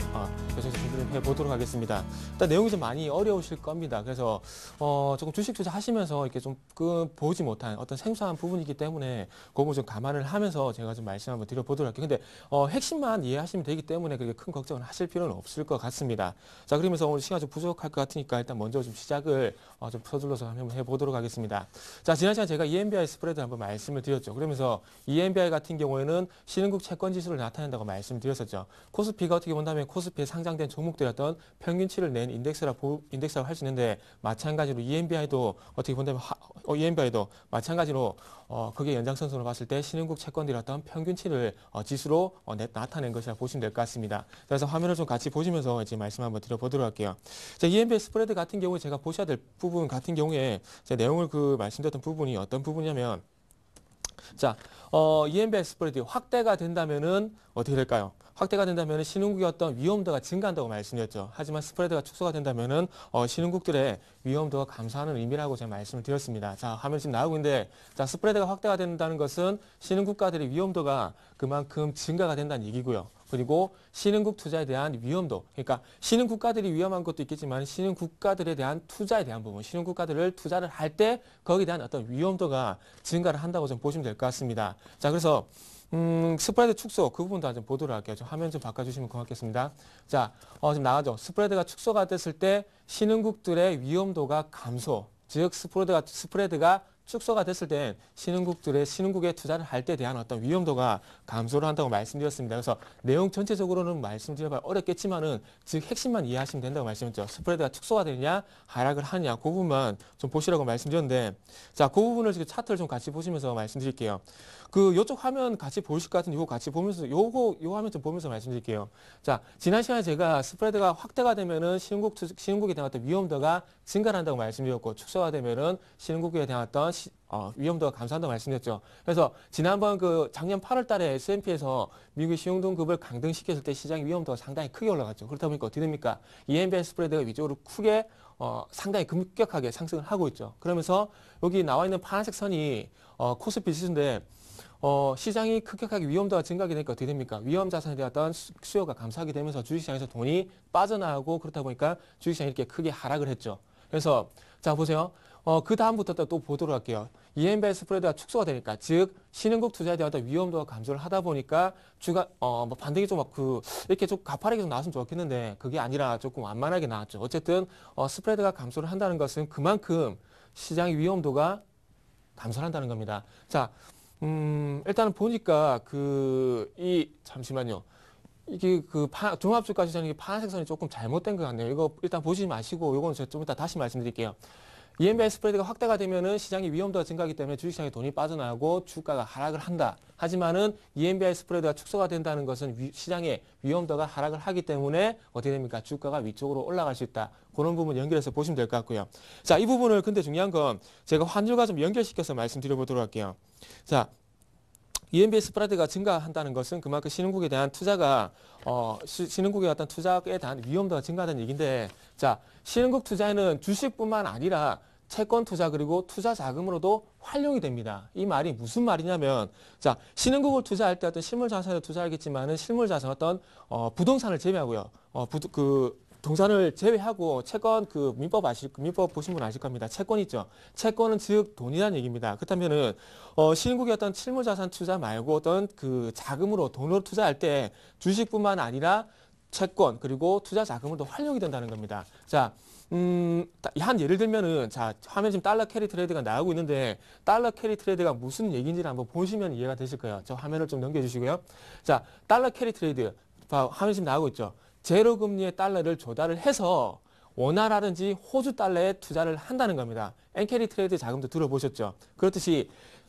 해보도록 하겠습니다. 일단 내용이 좀 많이 어려우실 겁니다. 그래서 조금 주식 투자하시면서 이렇게 좀 보지 못한 어떤 생소한 부분이기 때문에 그거 좀 감안을 하면서 제가 좀 말씀 한번 드려보도록 할게요. 근데 핵심만 이해하시면 되기 때문에 그렇게 큰 걱정을 하실 필요는 없을 것 같습니다. 자, 그러면서 오늘 시간 좀 부족할 것 같으니까 일단 먼저 좀 시작을 좀 서둘러서 한번 해보도록 하겠습니다. 자, 지난 시간 제가 EMBI 스프레드 한번 말씀을 드렸죠. 그러면서 EMBI 같은 경우에는 신흥국 채권 지수를 나타낸다고 말씀드렸었죠. 코스피가 어떻게 본다면 코스피에 상장된 종목들이었던 평균치를 낸 인덱스라고 할 수 있는데 마찬가지로 EMBI도 어떻게 본다면 EMBI도 마찬가지로 그게 연장선상으로 봤을 때 신흥국 채권들이었던 평균치를 지수로 나타낸 것이라 보시면 될 것 같습니다. 그래서 화면을 좀 같이 보시면서 이제 말씀 한번 드려보도록 할게요. 자, EMBI 스프레드 같은 경우에 제가 보셔야 될 부분 같은 경우에 제 내용을 말씀드렸던 부분이 어떤 부분이냐면 자, EMBI 스프레드 확대가 된다면은 어떻게 될까요? 확대가 된다면 신흥국의 어떤 위험도가 증가한다고 말씀드렸죠. 하지만 스프레드가 축소가 된다면은 신흥국들의 위험도가 감소하는 의미라고 제가 말씀을 드렸습니다. 자, 화면 지금 나오고 있는데, 자, 스프레드가 확대가 된다는 것은 신흥국가들의 위험도가 그만큼 증가가 된다는 얘기고요. 그리고 신흥국 투자에 대한 위험도, 그러니까 신흥국가들이 위험한 것도 있겠지만 신흥국가들에 대한 투자에 대한 부분, 신흥국가들을 투자를 할 때 거기에 대한 어떤 위험도가 증가를 한다고 좀 보시면 될 것 같습니다. 자, 그래서 스프레드 축소 그 부분도 좀 보도록 할게요. 좀 화면 좀 바꿔주시면 고맙겠습니다. 자, 지금 나가죠. 스프레드가 축소가 됐을 때 신흥국들의 위험도가 감소, 즉 스프레드가 축소가 됐을 땐 신흥국에 투자를 할 때 대한 어떤 위험도가 감소를 한다고 말씀드렸습니다. 그래서 내용 전체적으로는 말씀드려봐야 어렵겠지만은 즉 핵심만 이해하시면 된다고 말씀드렸죠. 스프레드가 축소가 되느냐 하락을 하느냐 그 부분만 좀 보시라고 말씀드렸는데, 자, 그 부분을 지금 차트를 좀 같이 보시면서 말씀드릴게요. 요쪽 화면 같이 보실 것 같은데, 요거 같이 보면서, 요 화면 좀 보면서 말씀드릴게요. 자, 지난 시간에 제가 스프레드가 확대가 되면은 신흥국에 대한 어떤 위험도가 증가를 한다고 말씀드렸고, 축소가 되면은 신흥국에 대한 어떤 위험도가 감소한다고 말씀드렸죠. 그래서 지난번 작년 8월 달에 S&P에서 미국의 신용등급을 강등시켰을 때 시장의 위험도가 상당히 크게 올라갔죠. 그렇다 보니까 어떻게 됩니까? EMBI 스프레드가 위쪽으로 크게 상당히 급격하게 상승을 하고 있죠. 그러면서 여기 나와 있는 파란색 선이 코스피 지수인데, 시장이 급격하게 위험도가 증가하게 되니까 어떻게 됩니까? 위험 자산에 대한 어떤 수요가 감소하게 되면서 주식시장에서 돈이 빠져나가고, 그렇다 보니까 주식시장이 이렇게 크게 하락을 했죠. 그래서 자, 보세요. 그 다음부터 또 보도록 할게요. EMBI 스프레드가 축소가 되니까, 즉 신흥국 투자에 대한 어떤 위험도가 감소를 하다 보니까 반등이 좀 이렇게 좀 가파르게 좀 나왔으면 좋겠는데 그게 아니라 조금 완만하게 나왔죠. 어쨌든 스프레드가 감소를 한다는 것은 그만큼 시장의 위험도가 감소를 한다는 겁니다. 자, 일단은 보니까 잠시만요. 이게 종합주가 시장이 파란색 선이 조금 잘못된 것 같네요. 이거 일단 보시지 마시고 요거는 제가 좀 이따 다시 말씀드릴게요. EMBI 스프레드가 확대가 되면은 시장의 위험도가 증가하기 때문에 주식시장에 돈이 빠져나가고 주가가 하락을 한다. 하지만은 EMBI 스프레드가 축소가 된다는 것은 시장의 위험도가 하락을 하기 때문에 어떻게 됩니까? 주가가 위쪽으로 올라갈 수 있다. 그런 부분 연결해서 보시면 될 것 같고요. 자, 이 부분을 근데 중요한 건 제가 환율과 좀 연결시켜서 말씀드려보도록 할게요. 자, EMBI 스프레드가 증가한다는 것은 그만큼 신흥국에 대한 투자가 신흥국의 어떤 투자에 대한 위험도가 증가하다는 얘기인데, 자, 신흥국 투자에는 주식뿐만 아니라 채권 투자 그리고 투자 자금으로도 활용이 됩니다. 이 말이 무슨 말이냐면, 자, 신흥국을 투자할 때 어떤 실물 자산을 투자하겠지만은 실물 자산 어떤 부동산을 제외하고요. 동산을 제외하고 채권 민법 보신 분 아실 겁니다. 채권 있죠. 채권은 즉 돈이라는 얘기입니다. 그렇다면은 신흥국의 어떤 실물 자산 투자 말고 어떤 자금으로 돈으로 투자할 때 주식뿐만 아니라 채권 그리고 투자 자금으로 도 활용이 된다는 겁니다. 자, 한 예를 들면은 자 화면 지금 달러 캐리 트레이드가 나오고 있는데 달러 캐리 트레이드가 무슨 얘기인지를 한번 보시면 이해가 되실 거예요. 저 화면을 좀 넘겨주시고요. 자, 달러 캐리 트레이드 화면 지금 나오고 있죠. 제로 금리의 달러를 조달을 해서 원화라든지 호주 달러에 투자를 한다는 겁니다. 엔캐리 트레이드 자금도 들어보셨죠? 그렇듯이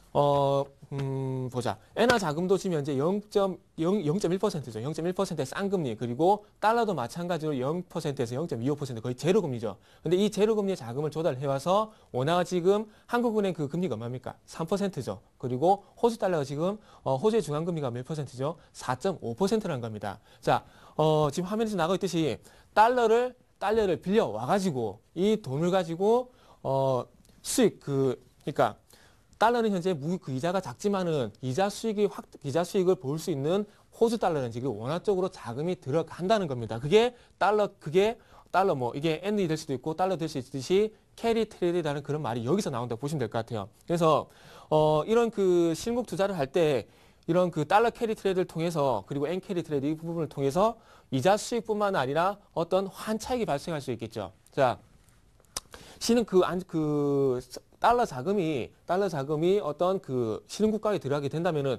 보자. 엔화 자금도 지금 현재 0.1%죠. 0.1%의 싼 금리. 그리고 달러도 마찬가지로 0%에서 0.25% 거의 제로 금리죠. 근데 이 제로 금리의 자금을 조달해와서 원화가 지금 한국은행 그 금리가 얼마입니까? 3%죠. 그리고 호주 달러가 지금 호주의 중앙금리가 몇 %죠? 4.5%라는 겁니다. 자, 지금 화면에서 나가고 있듯이 달러를 빌려 와가지고 이 돈을 가지고 수익 그러니까 달러는 현재 그 이자가 작지만은 이자 수익을 볼 수 있는 호주 달러는 지금 원화 쪽으로 자금이 들어간다는 겁니다. 그게 달러 뭐 이게 N이 될 수도 있고 달러 될 수 있듯이 캐리 트레이드라는 그런 말이 여기서 나온다고 보시면 될 것 같아요. 그래서 이런 그 실물 투자를 할 때 이런 그 달러 캐리 트레이드를 통해서 그리고 N 캐리 트레이드 이 부분을 통해서 이자 수익뿐만 아니라 어떤 환차익이 발생할 수 있겠죠. 자, 시는 달러 자금이 어떤 그 실흥국가에 들어가게 된다면은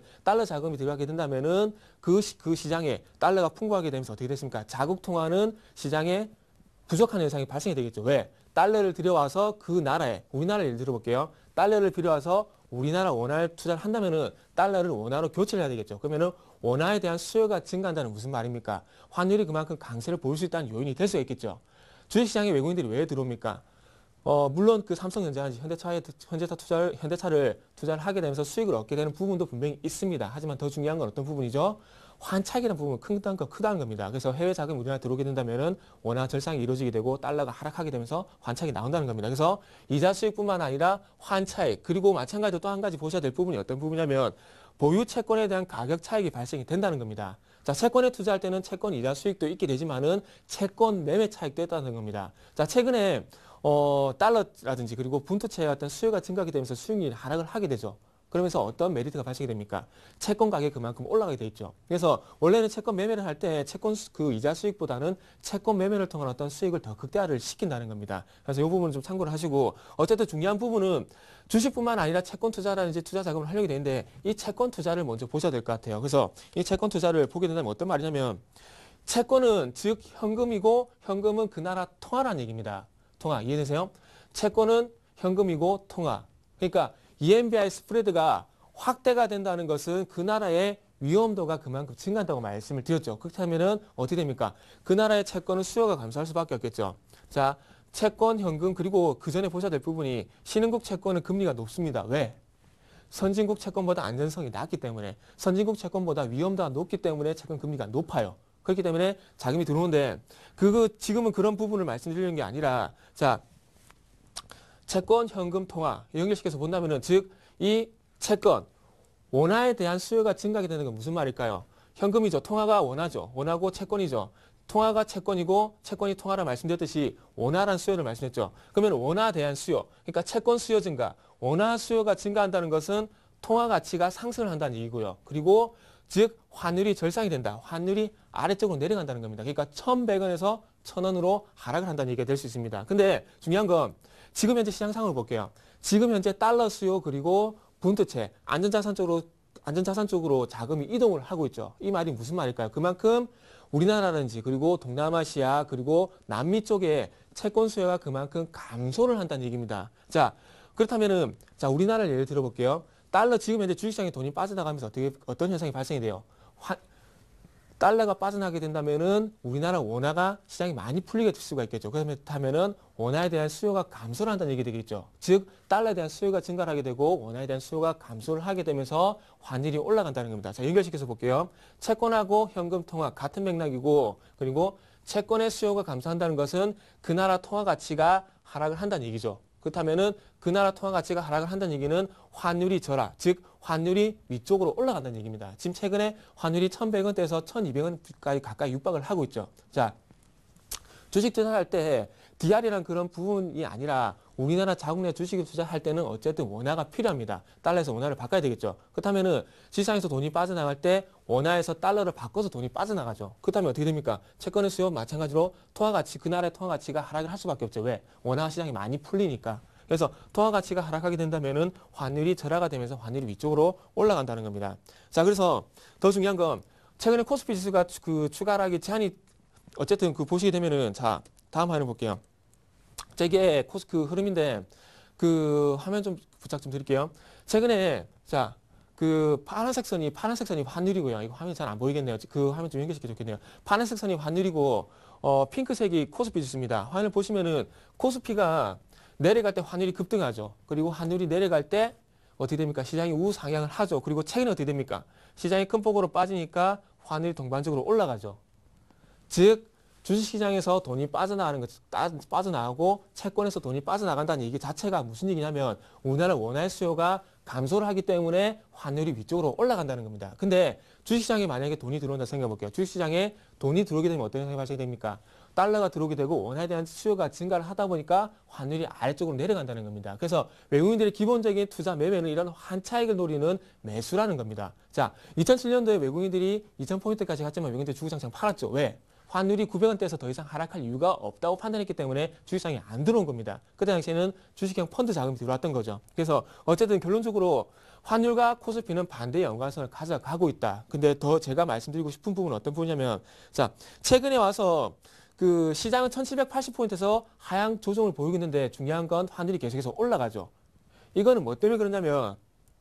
그 시장에 달러가 풍부하게 되면서 어떻게 됐습니까? 자국 통화는 시장에 부족한 현상이 발생이 되겠죠. 왜? 달러를 들여와서 그 나라에 우리나라 예를 들어볼게요. 달러를 들여와서 우리나라 원화에 투자를 한다면은 달러를 원화로 교체를 해야 되겠죠. 그러면은 원화에 대한 수요가 증가한다는 무슨 말입니까? 환율이 그만큼 강세를 보일 수 있다는 요인이 될 수가 있겠죠. 주식시장에 외국인들이 왜 들어옵니까? 물론 그 삼성전자나 현대차를 투자를 하게 되면서 수익을 얻게 되는 부분도 분명히 있습니다. 하지만 더 중요한 건 어떤 부분이죠? 환차익이라는 부분은 크다는 겁니다. 그래서 해외 자금이 우리나라에 들어오게 된다면은 원화 절상이 이루어지게 되고 달러가 하락하게 되면서 환차익이 나온다는 겁니다. 그래서 이자 수익뿐만 아니라 환차익 그리고 마찬가지로 또 한 가지 보셔야 될 부분이 어떤 부분이냐면 보유 채권에 대한 가격 차익이 발생이 된다는 겁니다. 자, 채권에 투자할 때는 채권 이자 수익도 있게 되지만은 채권 매매 차익도 있다는 겁니다. 자, 최근에 달러라든지 그리고 분투체의 어떤 수요가 증가하게 되면서 수익률이 하락을 하게 되죠. 그러면서 어떤 메리트가 발생이 됩니까? 채권 가격이 그만큼 올라가게 돼 있죠. 그래서 원래는 채권 매매를 할 때 채권 그 이자 수익보다는 채권 매매를 통한 어떤 수익을 더 극대화를 시킨다는 겁니다. 그래서 이 부분은 좀 참고를 하시고 어쨌든 중요한 부분은 주식뿐만 아니라 채권 투자라든지 투자 자금을 하려게 되는데 이 채권 투자를 먼저 보셔야 될 것 같아요. 그래서 이 채권 투자를 보게 된다면 어떤 말이냐면 채권은 즉 현금이고 현금은 그 나라 통화라는 얘기입니다. 통화 이해되세요? 채권은 현금이고 통화. 그러니까 EMBI 스프레드가 확대가 된다는 것은 그 나라의 위험도가 그만큼 증가한다고 말씀을 드렸죠. 그렇다면은 어떻게 됩니까? 그 나라의 채권은 수요가 감소할 수밖에 없겠죠. 자, 채권, 현금 그리고 그 전에 보셔야 될 부분이 신흥국 채권은 금리가 높습니다. 왜? 선진국 채권보다 안전성이 낮기 때문에 선진국 채권보다 위험도가 높기 때문에 채권 금리가 높아요. 그렇기 때문에 자금이 들어오는데 지금은 그런 부분을 말씀드리는 게 아니라 자 채권, 현금, 통화 연결시켜서 본다면은 즉 이 채권 원화에 대한 수요가 증가하게 되는 건 무슨 말일까요? 현금이죠. 통화가 원화죠. 원화고 채권이죠. 통화가 채권이고 채권이 통화라 말씀드렸듯이 원화란 수요를 말씀했죠. 그러면 원화에 대한 수요, 그러니까 채권 수요 증가, 원화 수요가 증가한다는 것은 통화 가치가 상승을 한다는 얘기고요. 그리고 즉 환율이 절상이 된다. 환율이 아래쪽으로 내려간다는 겁니다. 그러니까 1,100원에서 1,000원으로 하락을 한다는 얘기가 될 수 있습니다. 근데 중요한 건 지금 현재 시장 상황을 볼게요. 지금 현재 달러 수요 그리고 분투체 안전자산 쪽으로 자금이 이동을 하고 있죠. 이 말이 무슨 말일까요? 그만큼 우리나라라든지 그리고 동남아시아 그리고 남미 쪽에 채권 수요가 그만큼 감소를 한다는 얘기입니다. 자, 그렇다면은 자 우리나라를 예를 들어볼게요. 달러 지금 현재 주식시장에 돈이 빠져나가면서 어떤 현상이 발생이 돼요? 달러가 빠져나가게 된다면은 우리나라 원화가 시장이 많이 풀리게 될 수가 있겠죠. 그렇다면은 원화에 대한 수요가 감소를 한다는 얘기 되겠죠. 즉 달러에 대한 수요가 증가를 하게 되고 원화에 대한 수요가 감소를 하게 되면서 환율이 올라간다는 겁니다. 자, 연결시켜서 볼게요. 채권하고 현금 통화 같은 맥락이고 그리고 채권의 수요가 감소한다는 것은 그 나라 통화 가치가 하락을 한다는 얘기죠. 그렇다면은 그 나라 통화 가치가 하락을 한다는 얘기는 환율이 절하, 즉 환율이 위쪽으로 올라간다는 얘기입니다. 지금 최근에 환율이 1,100원대에서 1,200원까지 가까이 육박을 하고 있죠. 자, 주식 투자할 때 DR이라는 그런 부분이 아니라 우리나라 자국 내 주식을 투자할 때는 어쨌든 원화가 필요합니다. 달러에서 원화를 바꿔야 되겠죠. 그렇다면은 시장에서 돈이 빠져나갈 때 원화에서 달러를 바꿔서 돈이 빠져나가죠. 그렇다면 어떻게 됩니까? 채권의 수요 마찬가지로 통화 가치, 그 나라의 통화 가치가 하락을 할 수밖에 없죠. 왜? 원화 시장이 많이 풀리니까. 그래서 통화 가치가 하락하게 된다면은 환율이 절하가 되면서 환율이 위쪽으로 올라간다는 겁니다. 자, 그래서 더 중요한 건 최근에 코스피 지수가 그 추가 하락이 제한이 어쨌든 그 보시게 되면은 자, 다음 화면 볼게요. 이게 그 흐름인데 그 화면 좀 부착 좀 드릴게요. 최근에 자, 그 파란색 선이 환율이고요. 이거 화면이 잘 안 보이겠네요. 그 화면 좀 연결시켜 좋겠네요. 파란색 선이 환율이고 핑크색이 코스피 지수입니다. 화면을 보시면은 코스피가 내려갈 때 환율이 급등하죠. 그리고 환율이 내려갈 때 어떻게 됩니까? 시장이 우상향을 하죠. 그리고 최근에 어떻게 됩니까? 시장이 큰 폭으로 빠지니까 환율이 동반적으로 올라가죠. 즉 주식시장에서 돈이 빠져나가고 채권에서 돈이 빠져나간다는 얘기 자체가 무슨 얘기냐면 우리나라 원화의 수요가 감소를 하기 때문에 환율이 위쪽으로 올라간다는 겁니다. 근데 주식시장에 만약에 돈이 들어온다 생각해 볼게요. 주식시장에 돈이 들어오게 되면 어떤 현상이 발생이 됩니까? 달러가 들어오게 되고 원화에 대한 수요가 증가를 하다 보니까 환율이 아래쪽으로 내려간다는 겁니다. 그래서 외국인들의 기본적인 투자 매매는 이런 환차익을 노리는 매수라는 겁니다. 자, 2007년도에 외국인들이 2000포인트까지 갔지만 외국인들이 주식장창 팔았죠. 왜? 환율이 900원대에서 더 이상 하락할 이유가 없다고 판단했기 때문에 주식시장에 안 들어온 겁니다. 그때 당시에는 주식형 펀드 자금이 들어왔던 거죠. 그래서 어쨌든 결론적으로 환율과 코스피는 반대의 연관성을 가져가고 있다. 근데 더 제가 말씀드리고 싶은 부분은 어떤 부분이냐면 자, 최근에 와서 그 시장은 1780포인트에서 하향 조정을 보이고 있는데 중요한 건 환율이 계속해서 올라가죠. 이거는 뭐 때문에 그러냐면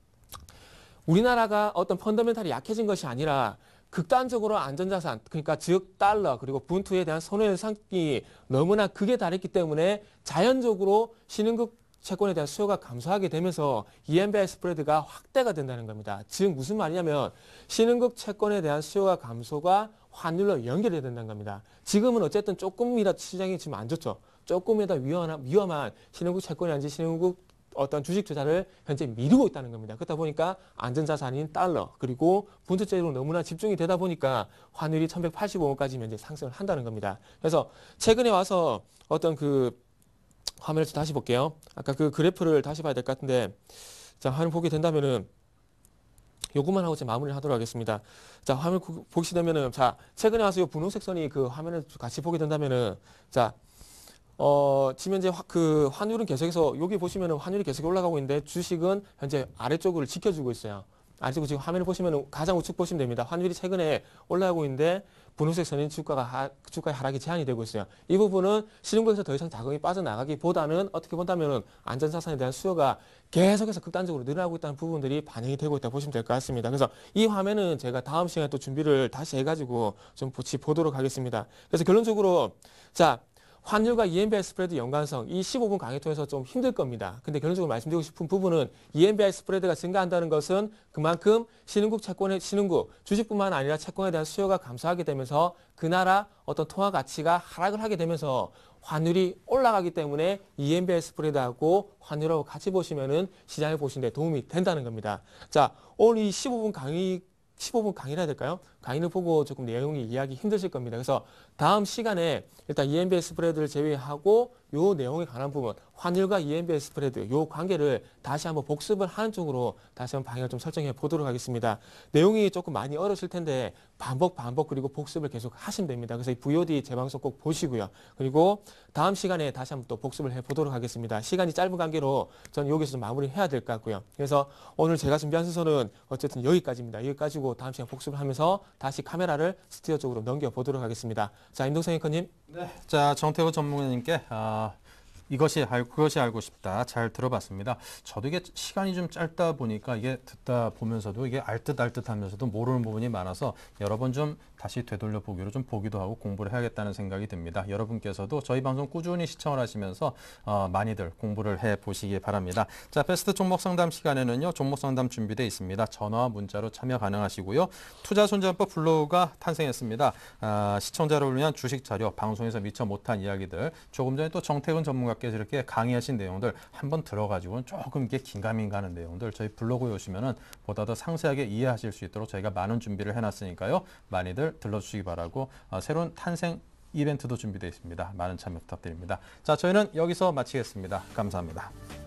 우리나라가 어떤 펀더멘탈이 약해진 것이 아니라 극단적으로 안전자산, 그러니까 즉 달러 그리고 분투에 대한 선호현상이 너무나 극에 달했기 때문에 자연적으로 신흥국 채권에 대한 수요가 감소하게 되면서 EMBI 스프레드가 확대가 된다는 겁니다. 즉 무슨 말이냐면 신흥국 채권에 대한 수요가 감소가 환율로 연결이 된다는 겁니다. 지금은 어쨌든 조금이라도 시장이 지금 안 좋죠. 조금이라도 위험한 신흥국 채권이라든지 신흥국 어떤 주식 투자를 현재 미루고 있다는 겁니다. 그렇다 보니까 안전자산인 달러 그리고 분투제로 너무나 집중이 되다 보니까 환율이 1185원까지 현재 상승을 한다는 겁니다. 그래서 최근에 와서 어떤 그 화면을 다시 볼게요. 아까 그 그래프를 다시 봐야 될 것 같은데 자, 화면 보게 된다면은 요것만 하고 제 마무리를 하도록 하겠습니다. 자, 화면 보시게 되면은 자, 최근에 와서 이 분홍색 선이 그 화면을 같이 보게 된다면은 자, 지금 현재 그 환율은 계속해서 여기 보시면은 환율이 계속 올라가고 있는데 주식은 현재 아래쪽을 지켜주고 있어요. 아래쪽 지금 화면을 보시면은 가장 우측 보시면 됩니다. 환율이 최근에 올라가고 있는데 분홍색 선인 주가의 하락이 제한이 되고 있어요. 이 부분은 신흥국에서 더 이상 자금이 빠져나가기보다는 어떻게 본다면은 안전자산에 대한 수요가 계속해서 극단적으로 늘어나고 있다는 부분들이 반영이 되고 있다고 보시면 될 것 같습니다. 그래서 이 화면은 제가 다음 시간에 또 준비를 다시 해가지고 좀 보도록 하겠습니다. 그래서 결론적으로 자, 환율과 EMBI 스프레드 연관성 이 15분 강의 통해서 좀 힘들 겁니다. 근데 결론적으로 말씀드리고 싶은 부분은 EMBI 스프레드가 증가한다는 것은 그만큼 신흥국 채권의 신흥국 주식뿐만 아니라 채권에 대한 수요가 감소하게 되면서 그 나라 어떤 통화 가치가 하락을 하게 되면서 환율이 올라가기 때문에 EMBI 스프레드하고 환율하고 같이 보시면은 시장을 보시는 데 도움이 된다는 겁니다. 자, 오늘 이 15분 강의라 해야 될까요? 강의를 보고 조금 내용이 이해하기 힘드실 겁니다. 그래서 다음 시간에 일단 EMBI 스프레드를 제외하고 요 내용에 관한 부분, 환율과 EMBI 스프레드 요 관계를 다시 한번 복습을 하는 쪽으로 다시 한번 방향을 좀 설정해 보도록 하겠습니다. 내용이 조금 많이 어려우실 텐데 반복 그리고 복습을 계속 하시면 됩니다. 그래서 이 VOD 재방송 꼭 보시고요. 그리고 다음 시간에 다시 한번 또 복습을 해 보도록 하겠습니다. 시간이 짧은 관계로 저는 여기서 좀 마무리해야 될 것 같고요. 그래서 오늘 제가 준비한 순서는 어쨌든 여기까지입니다. 여기까지고 다음 시간 복습을 하면서 다시 카메라를 스튜디오 쪽으로 넘겨보도록 하겠습니다. 자, 임동생 앵커님. 네. 자, 정태호 전문가님께 그것이 알고 싶다. 잘 들어봤습니다. 저도 이게 시간이 좀 짧다 보니까 이게 듣다 보면서도 이게 알듯 하면서도 모르는 부분이 많아서 여러 번 좀 다시 되돌려 보기로 좀 보기도 하고 공부를 해야겠다는 생각이 듭니다. 여러분께서도 저희 방송 꾸준히 시청을 하시면서 많이들 공부를 해 보시기 바랍니다. 자, 베스트 종목 상담 시간에는요. 종목 상담 준비되어 있습니다. 전화와 문자로 참여 가능하시고요. 투자손전법 블로그가 탄생했습니다. 시청자를 위한 주식 자료, 방송에서 미처 못한 이야기들, 조금 전에 또 정태근 전문가께서 이렇게 강의하신 내용들 한번 들어가지고는 조금 이게 긴가민 가는 내용들 저희 블로그에 오시면은 보다 더 상세하게 이해하실 수 있도록 저희가 많은 준비를 해놨으니까요. 많이들 들러주시기 바라고 새로운 탄생 이벤트도 준비되어 있습니다. 많은 참여 부탁드립니다. 자, 저희는 여기서 마치겠습니다. 감사합니다.